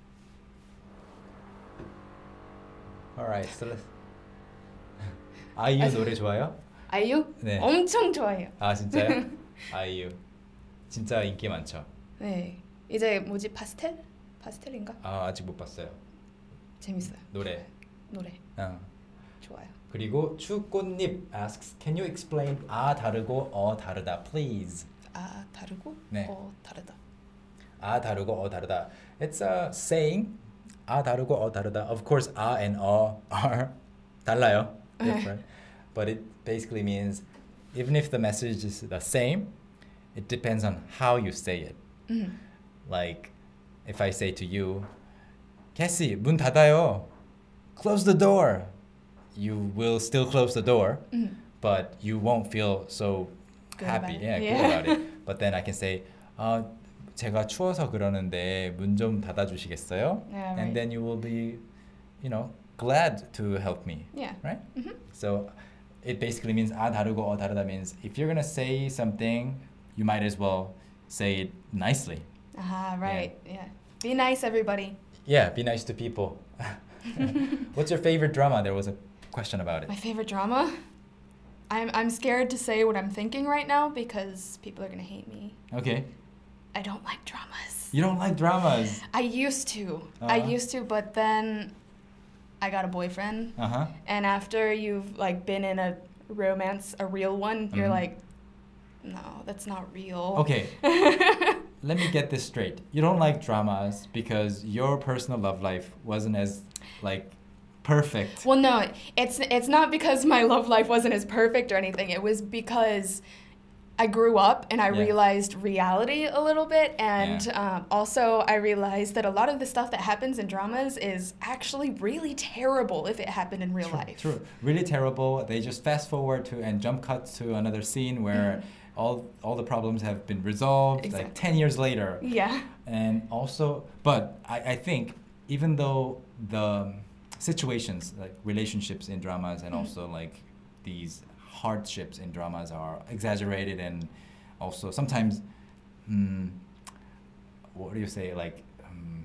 Alright, so let's. 아이유 노래 좋아요? 아이유? 네. 엄청 좋아해요. 아 진짜요? 아이유 진짜 인기 많죠. 네. 이제 뭐지 파스텔? 파스텔인가? 아 아직 못 봤어요. 재밌어요. 노래. 노래 어. 좋아요. 그리고 추꽃잎 asks, can you explain 아 다르고 어 다르다, please? 아 다르고 네. 어 다르다. 아 다르고 어 다르다. It's a saying. 아 다르고 어 다르다. Of course, 아 and 어 are 달라요. Different. But it basically means even if the message is the same, it depends on how you say it. 음. Like if I say to you, 캐시 문 닫아요. Close the door. You will still close the door, 음. but you won't feel so Good happy. about it. Yeah, Yeah. good about it. But then I can say, 아 제가 추워서 그러는데 문 좀 닫아주시겠어요? Yeah, right. And then you will be, you know, glad to help me, Yeah. right? Mhm. So it basically means 아 다르고 어 다르다 means if you're gonna say something, you might as well say it nicely. Ah, right. Yeah. Be nice, everybody. Yeah, be nice to people. What's your favorite drama? There was a question about it. My favorite drama? I'm I'm scared to say what I'm thinking right now because people are gonna hate me. Okay. I don't like dramas. You don't like dramas. I used to. I Uh-huh. used to, but then I got a boyfriend, Uh-huh. and after you've like been in a romance, a real one, you're Mhm. like, no, that's not real. Okay. Let me get this straight. You don't like dramas because your personal love life wasn't as like perfect. Well, no, it's it's not because my love life wasn't as perfect or anything. It was because I grew up and I Yeah. realized reality a little bit, and Yeah. um, also I realized that a lot of the stuff that happens in dramas is actually really terrible if it happened in real True, life. True. Really terrible. They just fast forward to and jump cut to another scene where Mhm. all all the problems have been resolved like Exactly. ten years later. Yeah. And also, but I, I think even though the situations like relationships in dramas and Mhm. also like these hardships in dramas are exaggerated and also sometimes mm, what do you say like um,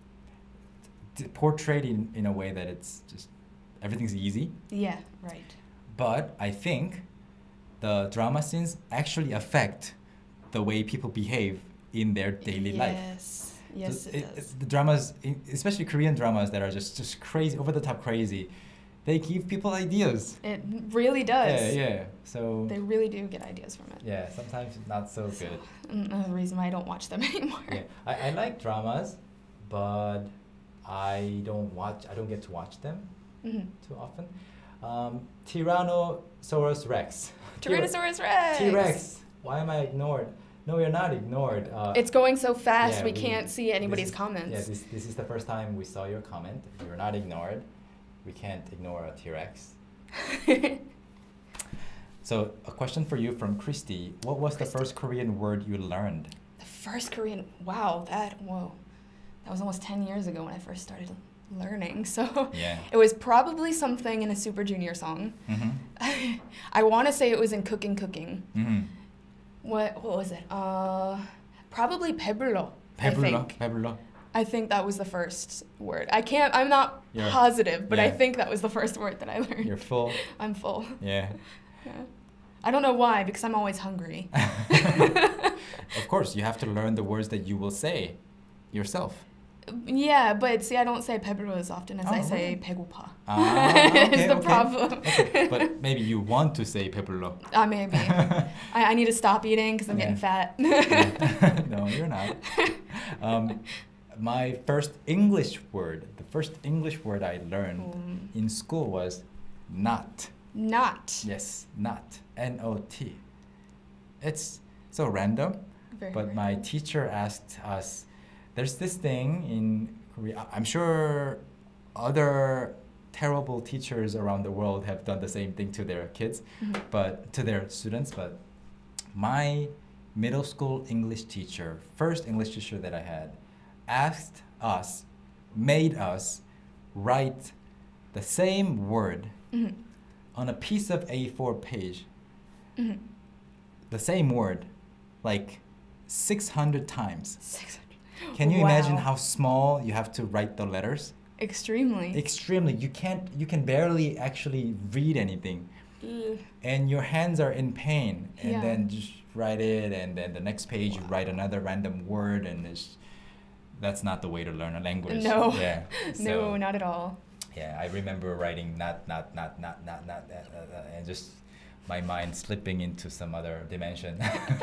t- portrayed in, in a way that it's just everything's easy, Yeah. Right. but I think the drama scenes actually affect the way people behave in their daily life. Yes. Yes, So it, it- does. the dramas, in- especially Korean dramas that are just, just crazy, over the top crazy, they give people ideas. It really does. Yeah, yeah. So They really do get ideas from it. yeah, sometimes not so good. Another reason why I don't watch them anymore. Yeah, I, I like dramas, but I don't watch. I don't get to watch them Mhm. too often. Um, Tyrannosaurus Rex. Tyrannosaurus Rex. T Rex. Why am I ignored? No, you're not ignored. Uh, It's going so fast yeah, we, we- can't see this anybody's is- comments. Yeah, this, this is the first time we saw your comment. You're not ignored. We can't ignore a T Rex. So a question for you from Christy. What was Christy. the first Korean word you learned? The first Korean, wow, that, whoa. That was almost ten years ago when I first started learning. So Yeah. it was probably something in a Super Junior song. Mm-hmm. I want to say it was in Cooking Cooking. Mm-hmm. What what was it? Uh, probably 배불러. I 배불러? think. 배불러? I think that was the first word. I can't. I'm not You're- positive, but I yeah. think that was the first word that I learned. You're full. I'm full. Yeah. Yeah. I don't know why, because I'm always hungry. Of course, you have to learn the words that you will say yourself. Yeah, but see, I don't say 배불러 as often as Oh, I say really? 배고파. Ah, okay, It's the okay. problem. Okay, but maybe you want to say 배불러. Ah, maybe. I, I need to stop eating because I'm Yeah. getting fat. No, you're not. Um, my first English word, the first English word I learned Um, in school was not. Not. Yes, not. N O T. It's so random, Very but my random. teacher asked us, there's this thing in Korea. I'm sure other terrible teachers around the world have done the same thing to their kids, Mhm. but to their students. But my middle school English teacher, first English teacher that I had, asked us, made us write the same word Mhm. on a piece of A four page, Mhm. the same word, like six hundred times. six hundred. Can you imagine Wow. how small you have to write the letters? Extremely. Extremely. You can't, you can barely actually read anything. Ugh. And your hands are in pain. And Yeah. then just write it, and then the next page you write another random word, and it's, that's not the way to learn a language. No. Yeah. No, So, not at all. yeah, I remember writing not, not, not, not, not, not, uh, uh, uh, and just my mind slipping into some other dimension.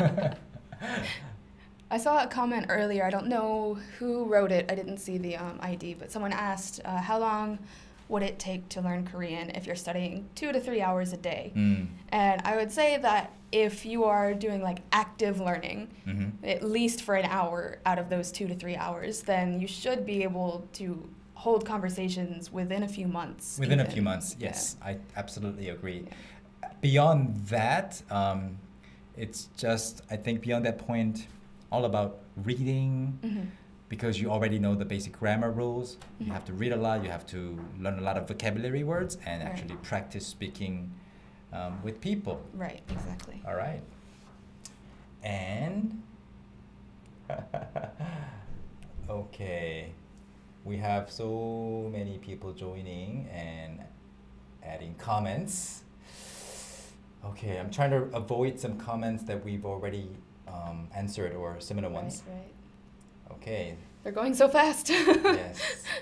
I saw a comment earlier. I don't know who wrote it. I didn't see the um, I D, but someone asked, uh, how long would it take to learn Korean if you're studying two to three hours a day? Mm. And I would say that if you are doing like active learning, Mm-hmm. at least for an hour out of those two to three hours, then you should be able to hold conversations within a few months. Within a even. few months, Yeah. yes, I absolutely agree. Yeah. Beyond that, um, it's just, I think beyond that point, all about reading, Mhm. because you already know the basic grammar rules. You Mhm. have to read a lot, you have to learn a lot of vocabulary words, and Right. actually practice speaking um, with people. Right, exactly. All right. And, okay, we have so many people joining and adding comments. Okay, I'm trying to avoid some comments that we've already um, answered or similar ones. Right, right. Okay, They're going so fast. yes.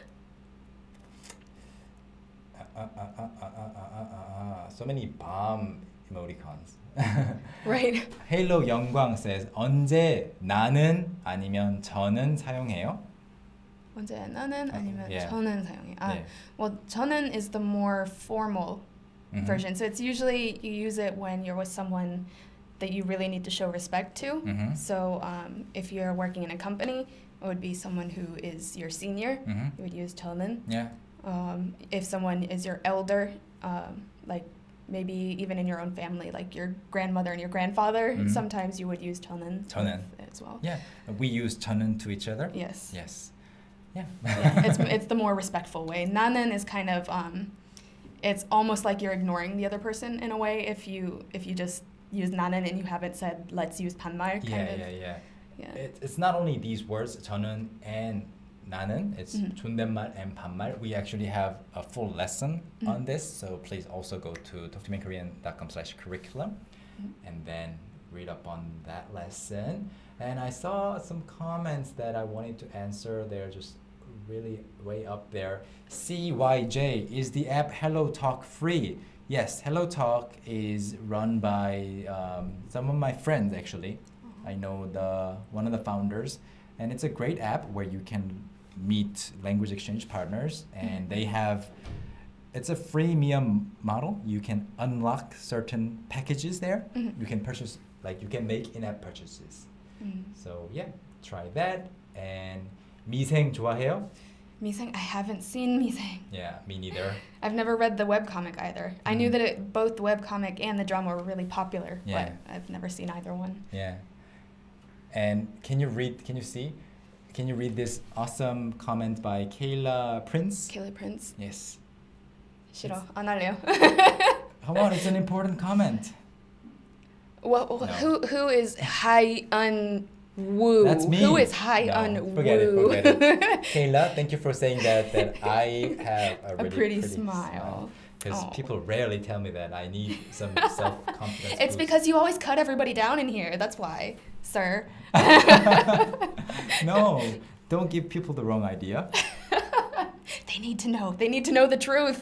Uh, uh, uh, uh, uh, uh, uh, uh, uh. So many bomb emoticons. Right. Halo 영광 says, 언제 나는 아니면 저는 사용해요? 언제 나는 아니면 yeah. 저는 사용해. Ah, 네. well, 저는 is the more formal Mhm. version. So it's usually you use it when you're with someone that you really need to show respect to. Mhm. So um, if you're working in a company, it would be someone who is your senior. Mhm. You would use 저는. Yeah. Um, if someone is your elder, um, like maybe even in your own family, like your grandmother and your grandfather, Mhm. sometimes you would use 저는 저는. with- as well. Yeah. We use 저는 to each other. Yes. Yes. Yeah. Yeah, it's it's the more respectful way. 나는 is kind of um, it's almost like you're ignoring the other person in a way if you if you just use 나는 and you haven't said let's use 반말. Kind Yeah, of. yeah, yeah. Yeah. It, it's not only these words, 저는 and 나는. It's Mhm. 존댓말 and 반말. We actually have a full lesson Mhm. on this, so please also go to talk to me korean dot com slash curriculum Mhm. and then read up on that lesson. And I saw some comments that I wanted to answer. They're just really way up there. C Y J, is the app Hello Talk free? Yes, Hello Talk is run by um, some of my friends actually. I know the one of the founders, and it's a great app where you can meet language exchange partners, and they have, it's a freemium model. You can unlock certain packages there. Mhm. You can purchase, like you can make in-app purchases. Mm. So yeah, try that. And 미생 좋아해요? Misang, I haven't seen Misang. Yeah, me neither. I've never read the webcomic either. I knew Mm. that it, both the webcomic and the drama were really popular, Yeah. but I've never seen either one. Yeah. And can you read, can you see? Can you read this awesome comment by Kayla Prince? Killer Prince. Yes. 싫어. 안 할래요. Come on, it's an important comment. Well, No. who who is Hai Un Woo? That's me. Who is Hai No, Un forget it, Woo? forget it. Kayla, thank you for saying that, that I have a, A really pretty smile. Because Aw. people rarely tell me that. I need some self-confidence. It's boost. because you always cut everybody down in here. That's why, sir. No, don't give people the wrong idea. They need to know. They need to know the truth.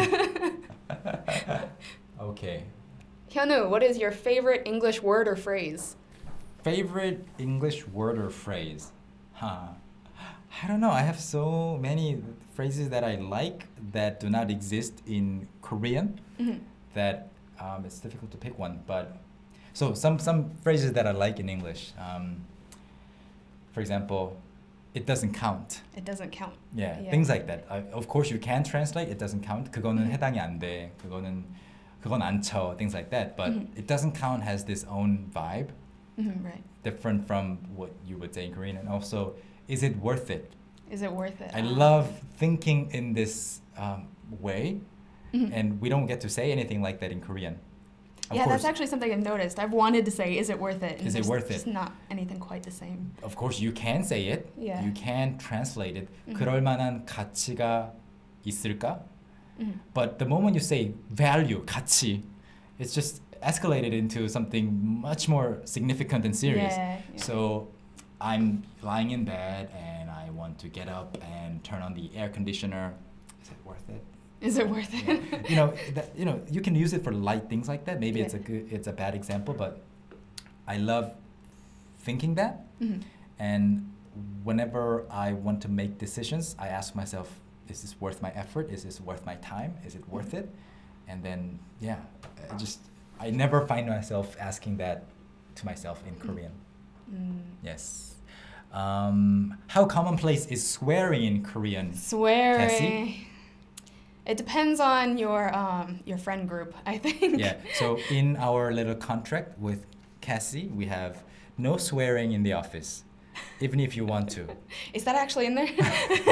Okay. Hyunwoo, what is your favorite English word or phrase? Favorite English word or phrase? Huh. I don't know. I have so many phrases that I like that do not exist in Korean Mhm. that um, it's difficult to pick one. But so some some phrases that I like in English. Um, for example, it doesn't count. It doesn't count. Yeah, Yeah. things like that. Uh, of course, you can translate. It doesn't count. 그거는 Mhm. 해당이 안 돼. 그거는 그건 안 쳐. Things like that. But Mhm. it doesn't count has this own vibe, Mhm, right. different from what you would say in Korean. And also, is it worth it? Is it worth it? I Ah. love thinking in this um, way, Mhm. and we don't get to say anything like that in Korean. Of Yeah, course, that's actually something I've noticed. I've wanted to say, is it worth it? And Is it just- worth it? Just not anything quite the same. of course, you can say it. Yeah. You can translate it. Mhm. 그럴 만한 가치가 있을까? Mhm. But the moment you say value, 가치, it's just escalated into something much more significant and serious. Yeah, yeah. So I'm lying in bed and I want to get up and turn on the air conditioner. Is it worth it? Is it worth Yeah. it? you know, that, you know, you can use it for light things like that. Maybe it's a Yeah. good, it's a bad example, but I love thinking that. Mhm. And whenever I want to make decisions, I ask myself, is this worth my effort? Is this worth my time? Is it worth it? And then, yeah, I just, I never find myself asking that to myself in Korean. Mm. Yes. Um, how commonplace is swearing in Korean? Swearing. Cassie? It depends on your um your friend group, I think. Yeah. So in our little contract with Cassie, we have no swearing in the office, even if you want to. Is that actually in there?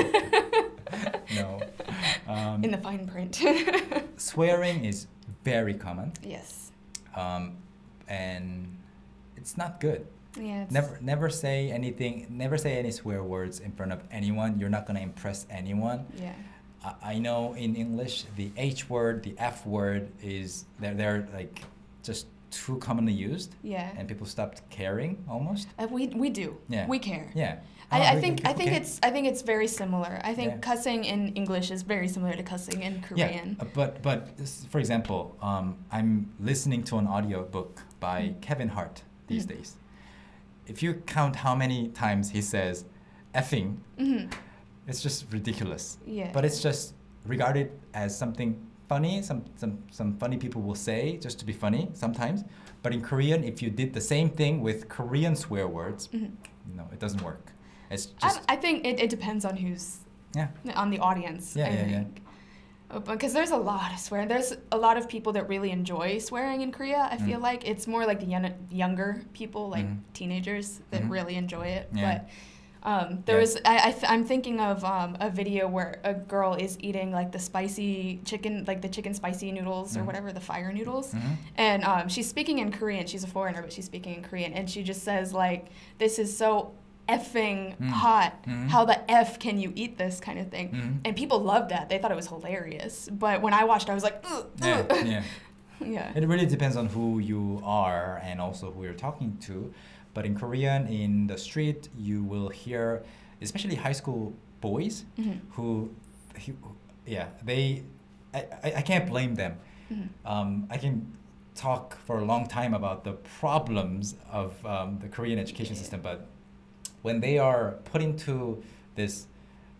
No. Um, In the fine print. swearing is very common, Yes. um, and it's not good. Yeah. It's, Never, never say anything. Never say any swear words in front of anyone. You're not gonna impress anyone. Yeah. I, I know in English the H word, the F word is they're they're like just too commonly used, Yeah. and people stopped caring almost. Uh, we we do. Yeah. We care. Yeah. I, Oh, I we- think we- I think okay. it's I think it's very similar. I think Yeah. cussing in English is very similar to cussing in Korean. Yeah, uh, but but this- for example, um, I'm listening to an audiobook by Mm. Kevin Hart these Mhm. days. If you count how many times he says effing, Mhm. it's just ridiculous. Yeah. But it's just regarded as something funny. Some some some funny people will say just to be funny sometimes. But in Korean, if you did the same thing with Korean swear words, Mhm. no, it doesn't work. It's I, just I think it, it depends on who's yeah. on the audience. Yeah, I yeah, yeah. think. Uh, Because there's a lot of swearing. There's a lot of people that really enjoy swearing in Korea. I feel Mm. like it's more like the young, younger people, like Mhm. teenagers, that Mhm. really enjoy it. Yeah. But um, there Yeah. was I, I th- I'm thinking of um, a video where a girl is eating like the spicy chicken, like the chicken spicy noodles or Mhm. whatever, the fire noodles. Mhm. And um, she's speaking in Korean. She's a foreigner, but she's speaking in Korean. And she just says, like, this is so effing Mm. hot. Mhm. How the F can you eat this kind of thing? Mhm. And people loved that. They thought it was hilarious. But when I watched, I was like, ugh, Yeah, ugh. yeah. Yeah. It really depends on who you are and also who you're talking to. But in Korean, in the street, you will hear, especially high school boys, Mhm. who, who yeah, they, I, I, I can't blame them. Mhm. Um, I can talk for a long time about the problems of um, the Korean education Yeah. system, but when they are put into this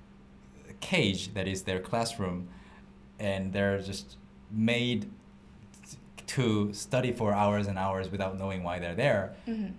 cage that is their classroom, and they're just made t- to study for hours and hours without knowing why they're there, Mhm.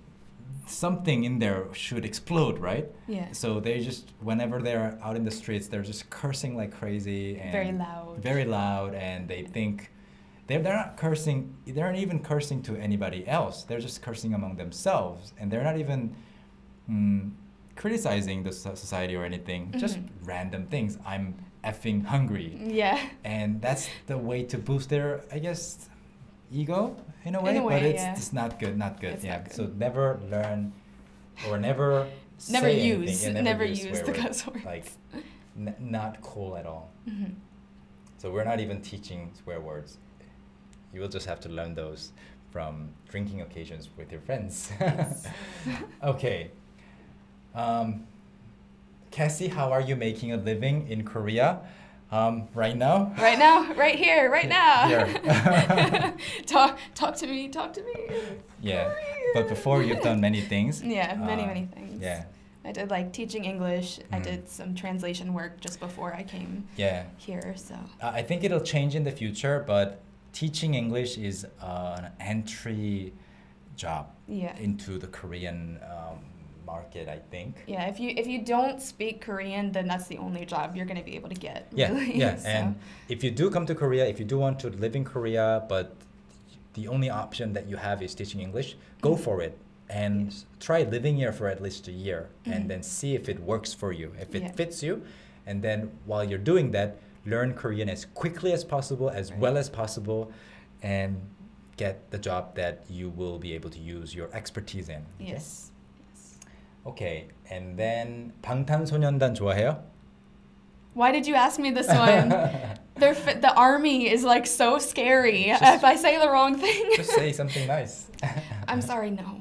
something in there should explode, right? Yeah. So they just, whenever they're out in the streets, they're just cursing like crazy and Very loud. very loud, and they think they're they're not cursing. They aren't even cursing to anybody else. They're just cursing among themselves, and they're not even mm, criticizing the so- society or anything. Just Mhm. random things. I'm effing hungry, Yeah. and that's the way to boost their, I guess, ego in a way. In a way, but it's yeah. it's not good. Not good. It's yeah. not good. So never learn, or never. Never say use. anything, and Never use use swear the words. cuss words. Like, n- not cool at all. Mhm. So we're not even teaching swear words. You will just have to learn those from drinking occasions with your friends. Yes. Okay. Um, Cassie, how are you making a living in Korea um, right now? Right now, right here, right now. Here. talk, talk to me, talk to me. Yeah. But before, you've done many things. Yeah, many, Uh, many things. Yeah. I did like teaching English. I Mm. did some translation work just before I came Yeah. here. So Uh, I think it'll change in the future, but teaching English is uh, an entry job yeah, into the Korean um, market, I think. yeah. If you if you don't speak Korean, then that's the only job you're gonna be able to get. Yeah, really. yeah. So, And if you do come to Korea, if you do want to live in Korea, but the only option that you have is teaching English, go Mhm. for it and Yes. try living here for at least a year, Mhm. and then see if it works for you, if it Yeah. fits you, and then while you're doing that, learn Korean as quickly as possible, as Right. well as possible, and get the job that you will be able to use your expertise in. okay? yes. yes. Okay, and then 방탄소년단 좋아해요? Why did you ask me this one? They're fi- the army is like so scary. Just- if I say the wrong thing, Just say something nice. I'm sorry. No,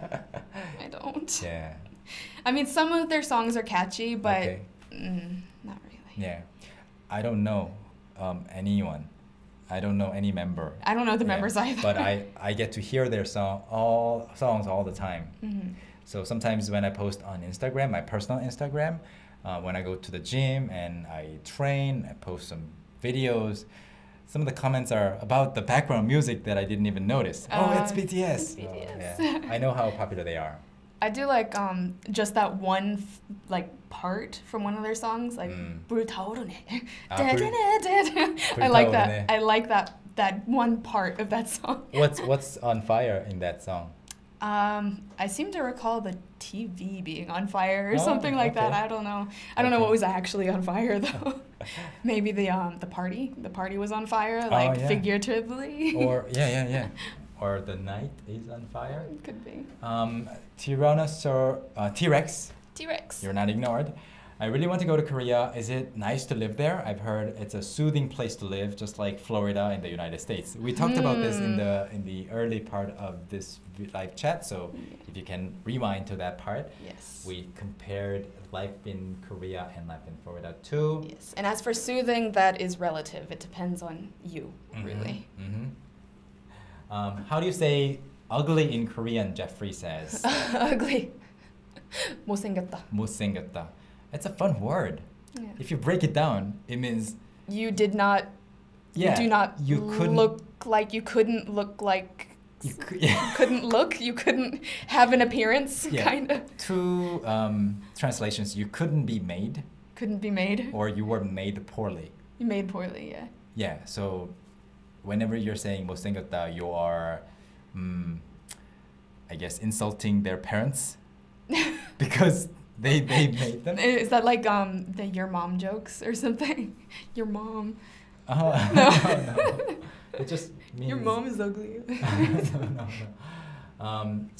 I don't. Yeah. I mean, some of their songs are catchy, but Okay. mm, not really. Yeah. I don't know um, anyone. I don't know any member. I don't know the Yeah, members either. But I, I get to hear their song all songs all the time. Mhm. So sometimes when I post on Instagram, my personal Instagram, uh, when I go to the gym and I train, I post some videos. Some of the comments are about the background music that I didn't even notice. oh, Uh, it's B T S. it's B T S. So, yeah. I know how popular they are. I do like um just that one f- like part from one of their songs, like Mm. 불타오르네. Ah, 불- I like 불타오르네. that. I like that that one part of that song. What's what's on fire in that song? Um, I seem to recall the T V being on fire or Oh, something like that. okay. I don't know. I don't know Okay. what was actually on fire though. Maybe the um the party. The party was on fire, like Oh, yeah. figuratively. Or yeah, yeah, yeah. Or the night is on fire. Could be. Um, Tyrannosaur, uh, T-Rex. T-Rex. You're not ignored. I really want to go to Korea. Is it nice to live there? I've heard it's a soothing place to live, just like Florida in the United States. We talked about this in Hmm. the in the early part of this vi- live chat. So if you can rewind to that part, Yes. we compared life in Korea and life in Florida too. Yes. And as for soothing, that is relative. It depends on you, Mhm, really. mhm. Um, how do you say ugly in Korean? Jeffrey says. Ugly. 못생겼다. 못생겼다. It's a fun word. Yeah. If you break it down, it means You did not. yeah, You do not you couldn't look like you couldn't look like. you could, yeah. couldn't look. You couldn't have an appearance. Yeah. Kind of. Two um, translations: you couldn't be made, Couldn't be made. or you were made poorly. You made poorly. Yeah. Yeah. So, whenever you're saying 못생겼다, you are, um, I guess, insulting their parents because they they made them. Is that like um the your mom jokes or something? Your mom. Uh, No. no. It just means Your mom is ugly. no, no, no. Um,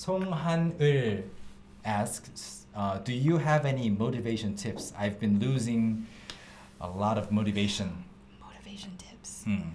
송한을 asks, uh, do you have any motivation tips? I've been losing a lot of motivation. Motivation tips. Hmm.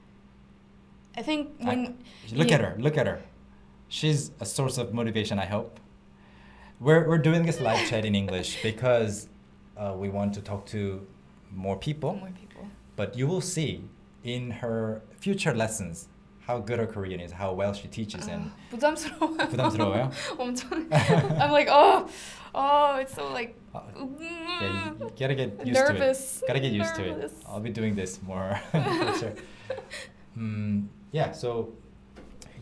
I think I- when Look you- at her. Look at her. She's a source of motivation, I hope. We're, we're doing this live chat in English because uh, we want to talk to more people. more people. But you will see in her future lessons how good her Korean is, how well she teaches, and 아, 부담스러워요. 부담스러워요? 엄청. I'm like, oh, oh, it's so like. Uh, yeah, you, you gotta get used Nervous. to it. Gotta get used to Nervous. it. I'll be doing this more in the future. Mm, yeah, so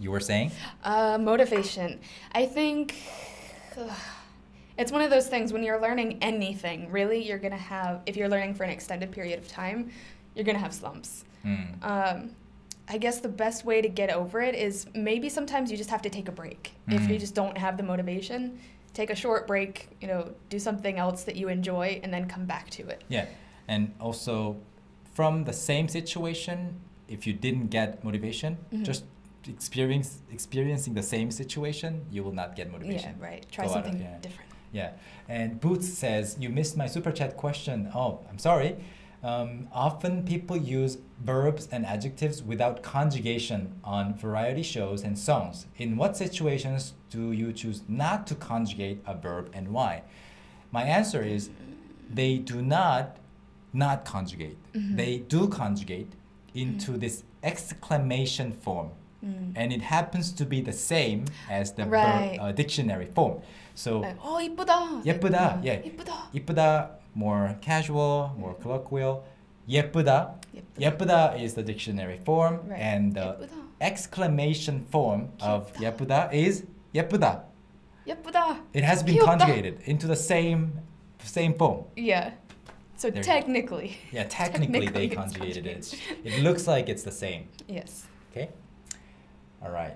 you were saying? Uh, motivation. I think ugh, it's one of those things when you're learning anything, really, you're going to have, if you're learning for an extended period of time, you're going to have slumps. Mm. Um, I guess the best way to get over it is maybe sometimes you just have to take a break. Mm. If you just don't have the motivation, take a short break, you know, do something else that you enjoy and then come back to it. Yeah. And also from the same situation, if you didn't get motivation, mm-hmm. just experience experiencing the same situation, you will not get motivation. Yeah, right. Try Go something out, yeah. different. Yeah. And Boots says, you missed my super chat question. Oh, I'm sorry. Um, often people use verbs and adjectives without conjugation on variety shows and songs. In what situations do you choose not to conjugate a verb and why? My answer is they do not not conjugate. Mm-hmm. They do conjugate into mm-hmm. this exclamation form. Mm. And it happens to be the same as the right. verb, uh, dictionary form. So, oh, 이쁘다. 예쁘다. Yeah. 이쁘다. 이쁘다, more casual, more colloquial. 예쁘다. 예쁘다. 예쁘다 is the dictionary form. Right. And the 예쁘다. exclamation form of 귀엽다. 예쁘다 is 예쁘다. 예쁘다. It has been 귀엽다. conjugated into the same same form. Yeah. So there technically. Yeah, technically, technically they conjugated it. It looks like it's the same. Yes. Okay. All right.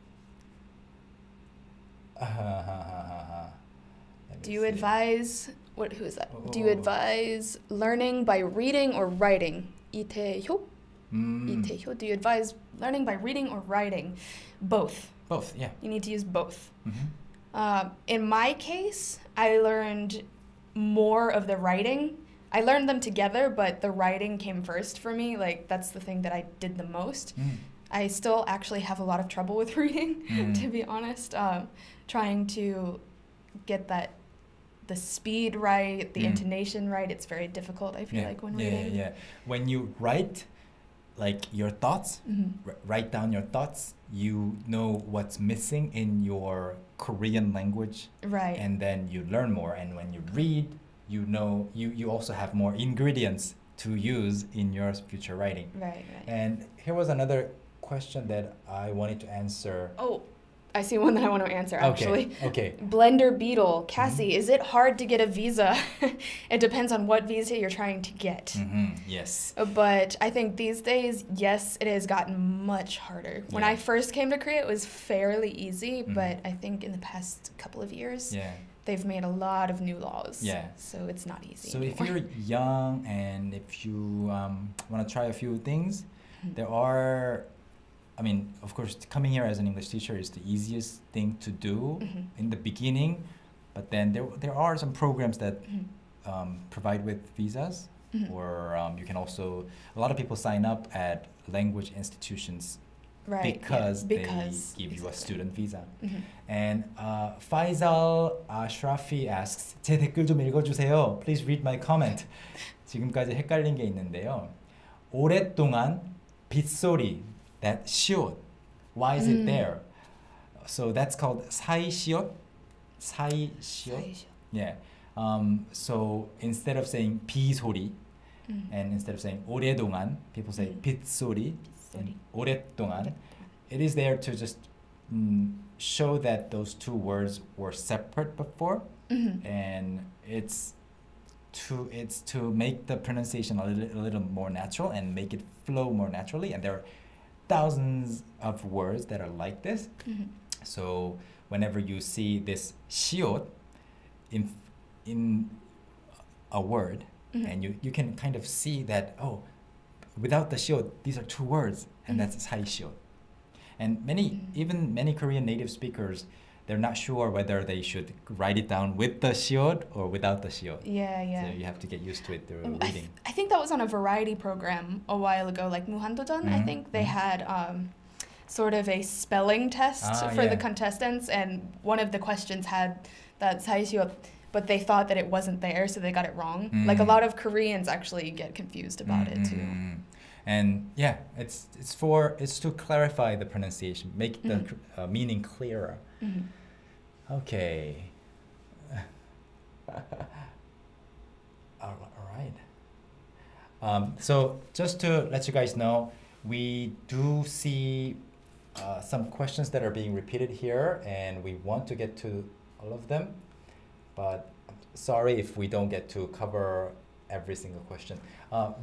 Do you advise what? Who is that? Oh. Do you advise learning by reading or writing? 이태효? Mm. 이태효. Do you advise learning by reading or writing? Both. Both. Yeah. You need to use both. Mm-hmm. Uh, in my case, I learned more of the writing. I learned them together, but the writing came first for me. Like, that's the thing that I did the most. Mm. I still actually have a lot of trouble with reading, mm. to be honest. Um, trying to get that, the speed right, the mm. intonation right, it's very difficult, I feel yeah. like, when yeah, reading. Yeah, yeah. When you write, like, your thoughts, mm-hmm. r- write down your thoughts, you know what's missing in your Korean language. Right. And then you learn more. And when you read, you know, you, you also have more ingredients to use in your future writing. Right, right. And here was another question that I wanted to answer. Oh, I see one that I want to answer, actually. Okay, okay. Blender Beetle, Cassie, mm-hmm. is it hard to get a visa? It depends on what visa you're trying to get. Mm-hmm. Yes. But I think these days, yes, it has gotten much harder. When yeah. I first came to Korea, it was fairly easy, mm-hmm. but I think in the past couple of years, yeah. they've made a lot of new laws. Yeah. So it's not easy So anymore. if you're young and if you um, want to try a few things, mm-hmm. there are, I mean, of course, coming here as an English teacher is the easiest thing to do mm-hmm. in the beginning, but then there there are some programs that mm-hmm. um, provide with visas, mm-hmm. or um, you can also, a lot of people sign up at language institutions right, because, yeah, because they give exactly. you a student visa. Mm-hmm. And uh, Faisal Ashrafi asks, 제 댓글 좀 읽어주세요. Please read my comment. 지금까지 헷갈린 게 있는데요. 오랫동안 빗소리, that 시옷, why is mm. it there? So that's called 사이시옷, 사이시옷. Yeah. Um, so instead of saying 비소리, mm. and instead of saying 오랫동안, people say mm. 빗소리, 빗소리. 오랫동안. It is there to just mm, show that those two words were separate before, mm-hmm. and it's to it's to make the pronunciation a little, a little more natural and make it flow more naturally. And there are thousands of words that are like this. Mm-hmm. So whenever you see this 시옷 in in a word, mm-hmm. and you, you can kind of see that, oh, without the 시옷, these are two words, and mm-hmm. that's 사이시옷. And many, mm-hmm. even many Korean native speakers, they're not sure whether they should write it down with the 시옷 or without the 시옷. Yeah, yeah. So you have to get used to it through um, reading. I, th- I think that was on a variety program a while ago, like 무한도전. Mm-hmm. I think they had um, sort of a spelling test ah, for yeah. the contestants, and one of the questions had that 사이시옷, but they thought that it wasn't there, so they got it wrong. Mm-hmm. Like a lot of Koreans actually get confused about mm-hmm. it too. And yeah, it's it's for it's to clarify the pronunciation, make the mm-hmm. uh, meaning clearer. Mm-hmm. Okay. all right. Um, so just to let you guys know, we do see uh, some questions that are being repeated here, and we want to get to all of them, but sorry if we don't get to cover every single question. Uh,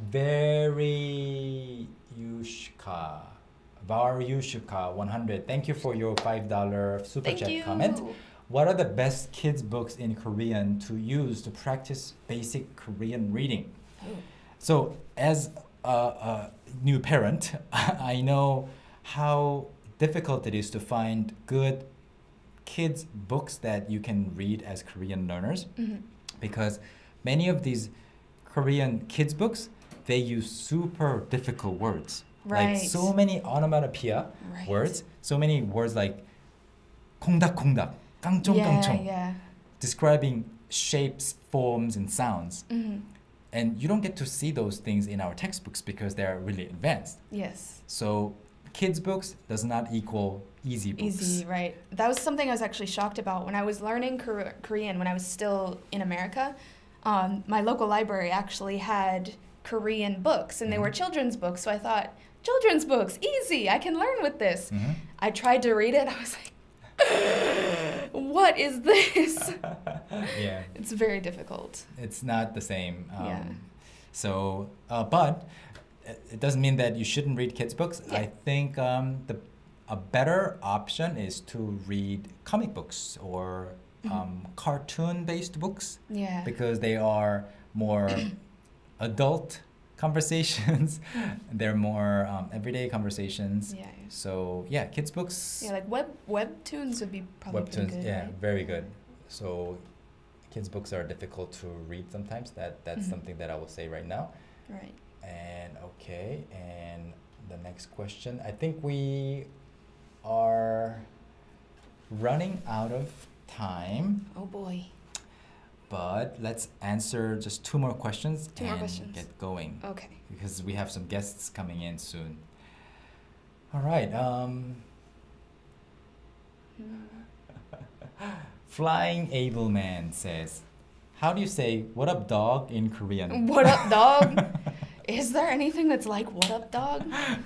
very Yushka, Varyushka one hundred. Thank you for your five dollar super Thank chat you. comment. What are the best kids books in Korean to use to practice basic Korean reading? Oh. So as a, a new parent, I know how difficult it is to find good kids books that you can read as Korean learners, Mhm. because many of these Korean kids books, they use super difficult words. Right. Like so many onomatopoeia Right. words, so many words like 콩닥콩닥, 깡총깡총, Yeah, yeah. describing shapes, forms, and sounds. Mhm. And you don't get to see those things in our textbooks because they're really advanced. Yes. So kids books does not equal easy books. Easy, right. That was something I was actually shocked about when I was learning Kor- Korean when I was still in America. Um, my local library actually had Korean books, and they Mhm. were children's books. So I thought, children's books, easy. I can learn with this. Mhm. I tried to read it. I was like, what is this? Yeah, It's very difficult. it's not the same. Um, Yeah. So, uh, but it it doesn't mean that you shouldn't read kids books. Yeah. I think um, the a better option is to read comic books or Mhm. um, cartoon-based books, Yeah. because they are more adult conversations. They're more um, everyday conversations. Yeah. So yeah, kids books, Yeah, like web webtoons would be probably pretty webtoons, good. yeah, right? very good. So kids books are difficult to read sometimes. That that's Mhm. something that I will say right now. Right. And okay, and the next question. I think we are running out of time, Oh boy. but let's answer just two more questions Two and more questions. get going, Okay. because we have some guests coming in soon. All right. Um, Flying Able Man says, "How do you say 'what up, dog' in Korean?" What up, dog? Is there anything that's like what up, dog?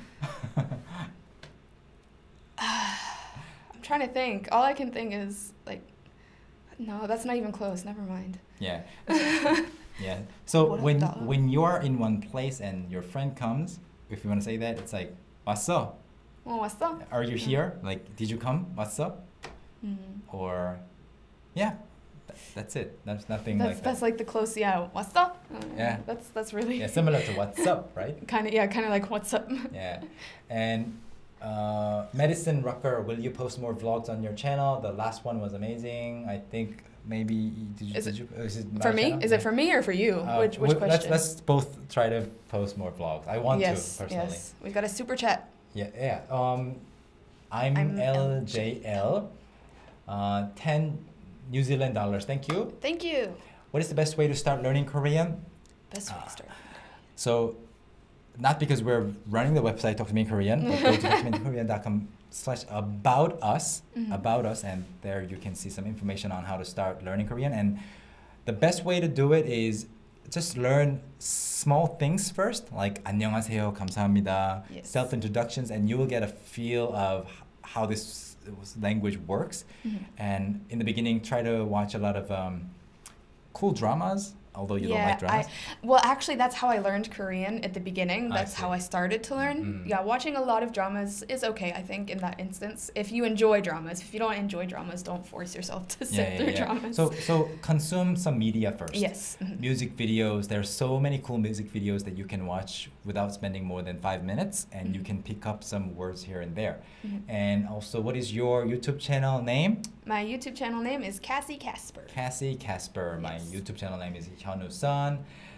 I'm trying to think. All I can think is like, no, that's not even close. Never mind. Yeah. Yeah. So What up, when dog? when you are in one place and your friend comes, if you want to say that, it's like "왔어?" Oh, what's up? Are you Yeah. here? Like, did you come? "왔어?" Mm. Or, yeah, th- that's it. That's nothing That's like that's that. like the close. Yeah, what's up? Uh, Yeah. That's that's really. Yeah, similar to "what's up," right? Kind of yeah, kind of like what's up. Yeah. And uh, Medicine Rucker, will you post more vlogs on your channel? The last one was amazing. I think maybe did you? Is did it- you is it For my me? channel? Is Yeah. it for me or for you? Uh, which which w- question? Let's let's both try to post more vlogs. I want yes, to personally. yes. We got a super chat. Yeah, yeah. Um, I'm, I'm L J L. Uh, ten New Zealand dollars. Thank you. Thank you. What is the best way to start learning Korean? Best way Ah. to start. So, not because we're running the website Talk to Me in Korean, but go to talk to me in korean dot com slash about us, Mhm. about us, and there you can see some information on how to start learning Korean. And the best way to do it is just learn small things first, like 안녕하세요, 감사합니다, Yes. self introductions, and you will get a feel of h- how this language works. Mhm. And in the beginning, try to watch a lot of um, cool dramas, although you don't Yeah, like dramas. I, well, actually, that's how I learned Korean at the beginning. I That's how see. I started to learn. Mm. Yeah, watching a lot of dramas is okay, I think, in that instance. If you enjoy dramas, if you don't enjoy dramas, don't force yourself to sit Yeah, yeah, through yeah. dramas. So, so consume some media first. yes. Mhm. Music videos. There's so many cool music videos that you can watch without spending more than five minutes, and you Mhm. can pick up some words here and there. Mhm. And also, what is your YouTube channel name? My YouTube channel name is Cassie Casper. Cassie Casper. My Yes. YouTube channel name is Hyunwoo Sun.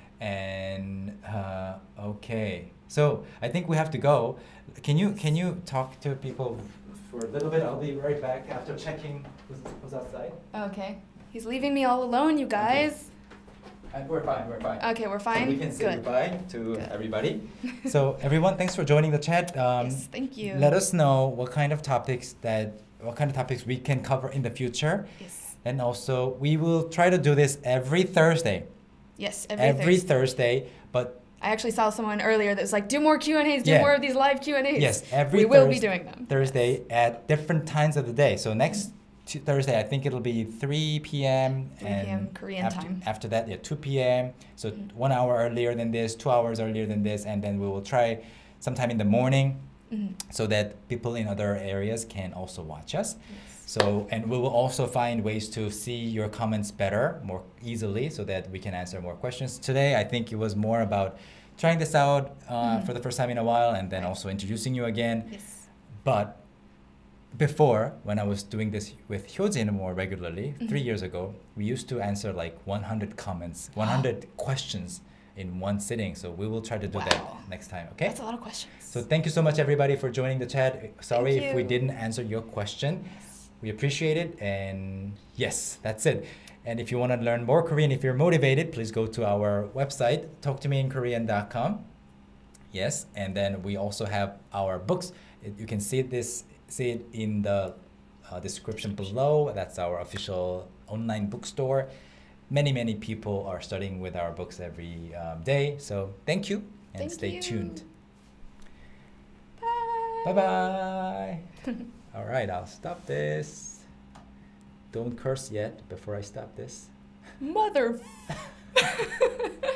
And uh, okay, so I think we have to go. Can you can you talk to people for a little bit? I'll be right back after checking who's, who's outside. Okay. He's leaving me all alone, you guys. Uh, we're fine. We're fine. Okay, we're So fine. we can say Good. goodbye to Good. everybody. So everyone, thanks for joining the chat. Um, yes, thank you. Let us know what kind of topics that what kind of topics we can cover in the future, Yes. and also we will try to do this every Thursday. Yes, every, Every Thursday. Thursday, but I actually saw someone earlier that was like, do more Q and A's, do Yeah. more of these live Q and A's. Yes, every we will be Thurs- doing them. Thursday at different times of the day. So next t- Thursday, I think it'll be three p.m. three and p.m. Korean after, time. After that, yeah, two p.m. So Mhm. one hour earlier than this, two hours earlier than this, and then we will try sometime in the morning Mhm. so that people in other areas can also watch us. Yes. So, and we will also find ways to see your comments better, more easily, so that we can answer more questions. Today, I think it was more about trying this out uh, Mhm. for the first time in a while, and then Right. also introducing you again. Yes. But before, when I was doing this with Hyojin more regularly, Mhm. three years ago, we used to answer like one hundred comments, one hundred questions in one sitting. So we will try to do Wow. that next time, okay? That's a lot of questions. So thank you so much, everybody, for joining the chat. Sorry if we you. didn't answer your question. Yes. We appreciate it, and yes, that's it. And if you want to learn more Korean, if you're motivated, please go to our website, talk to me in korean dot com. Yes, and then we also have our books. It- You can see this, see it in the uh, description below. That's our official online bookstore. Many, many people are studying with our books every um, day. So thank you, and Thank stay you. tuned. Bye. Bye bye. All right, I'll stop this. Don't curse yet before I stop this. Mother.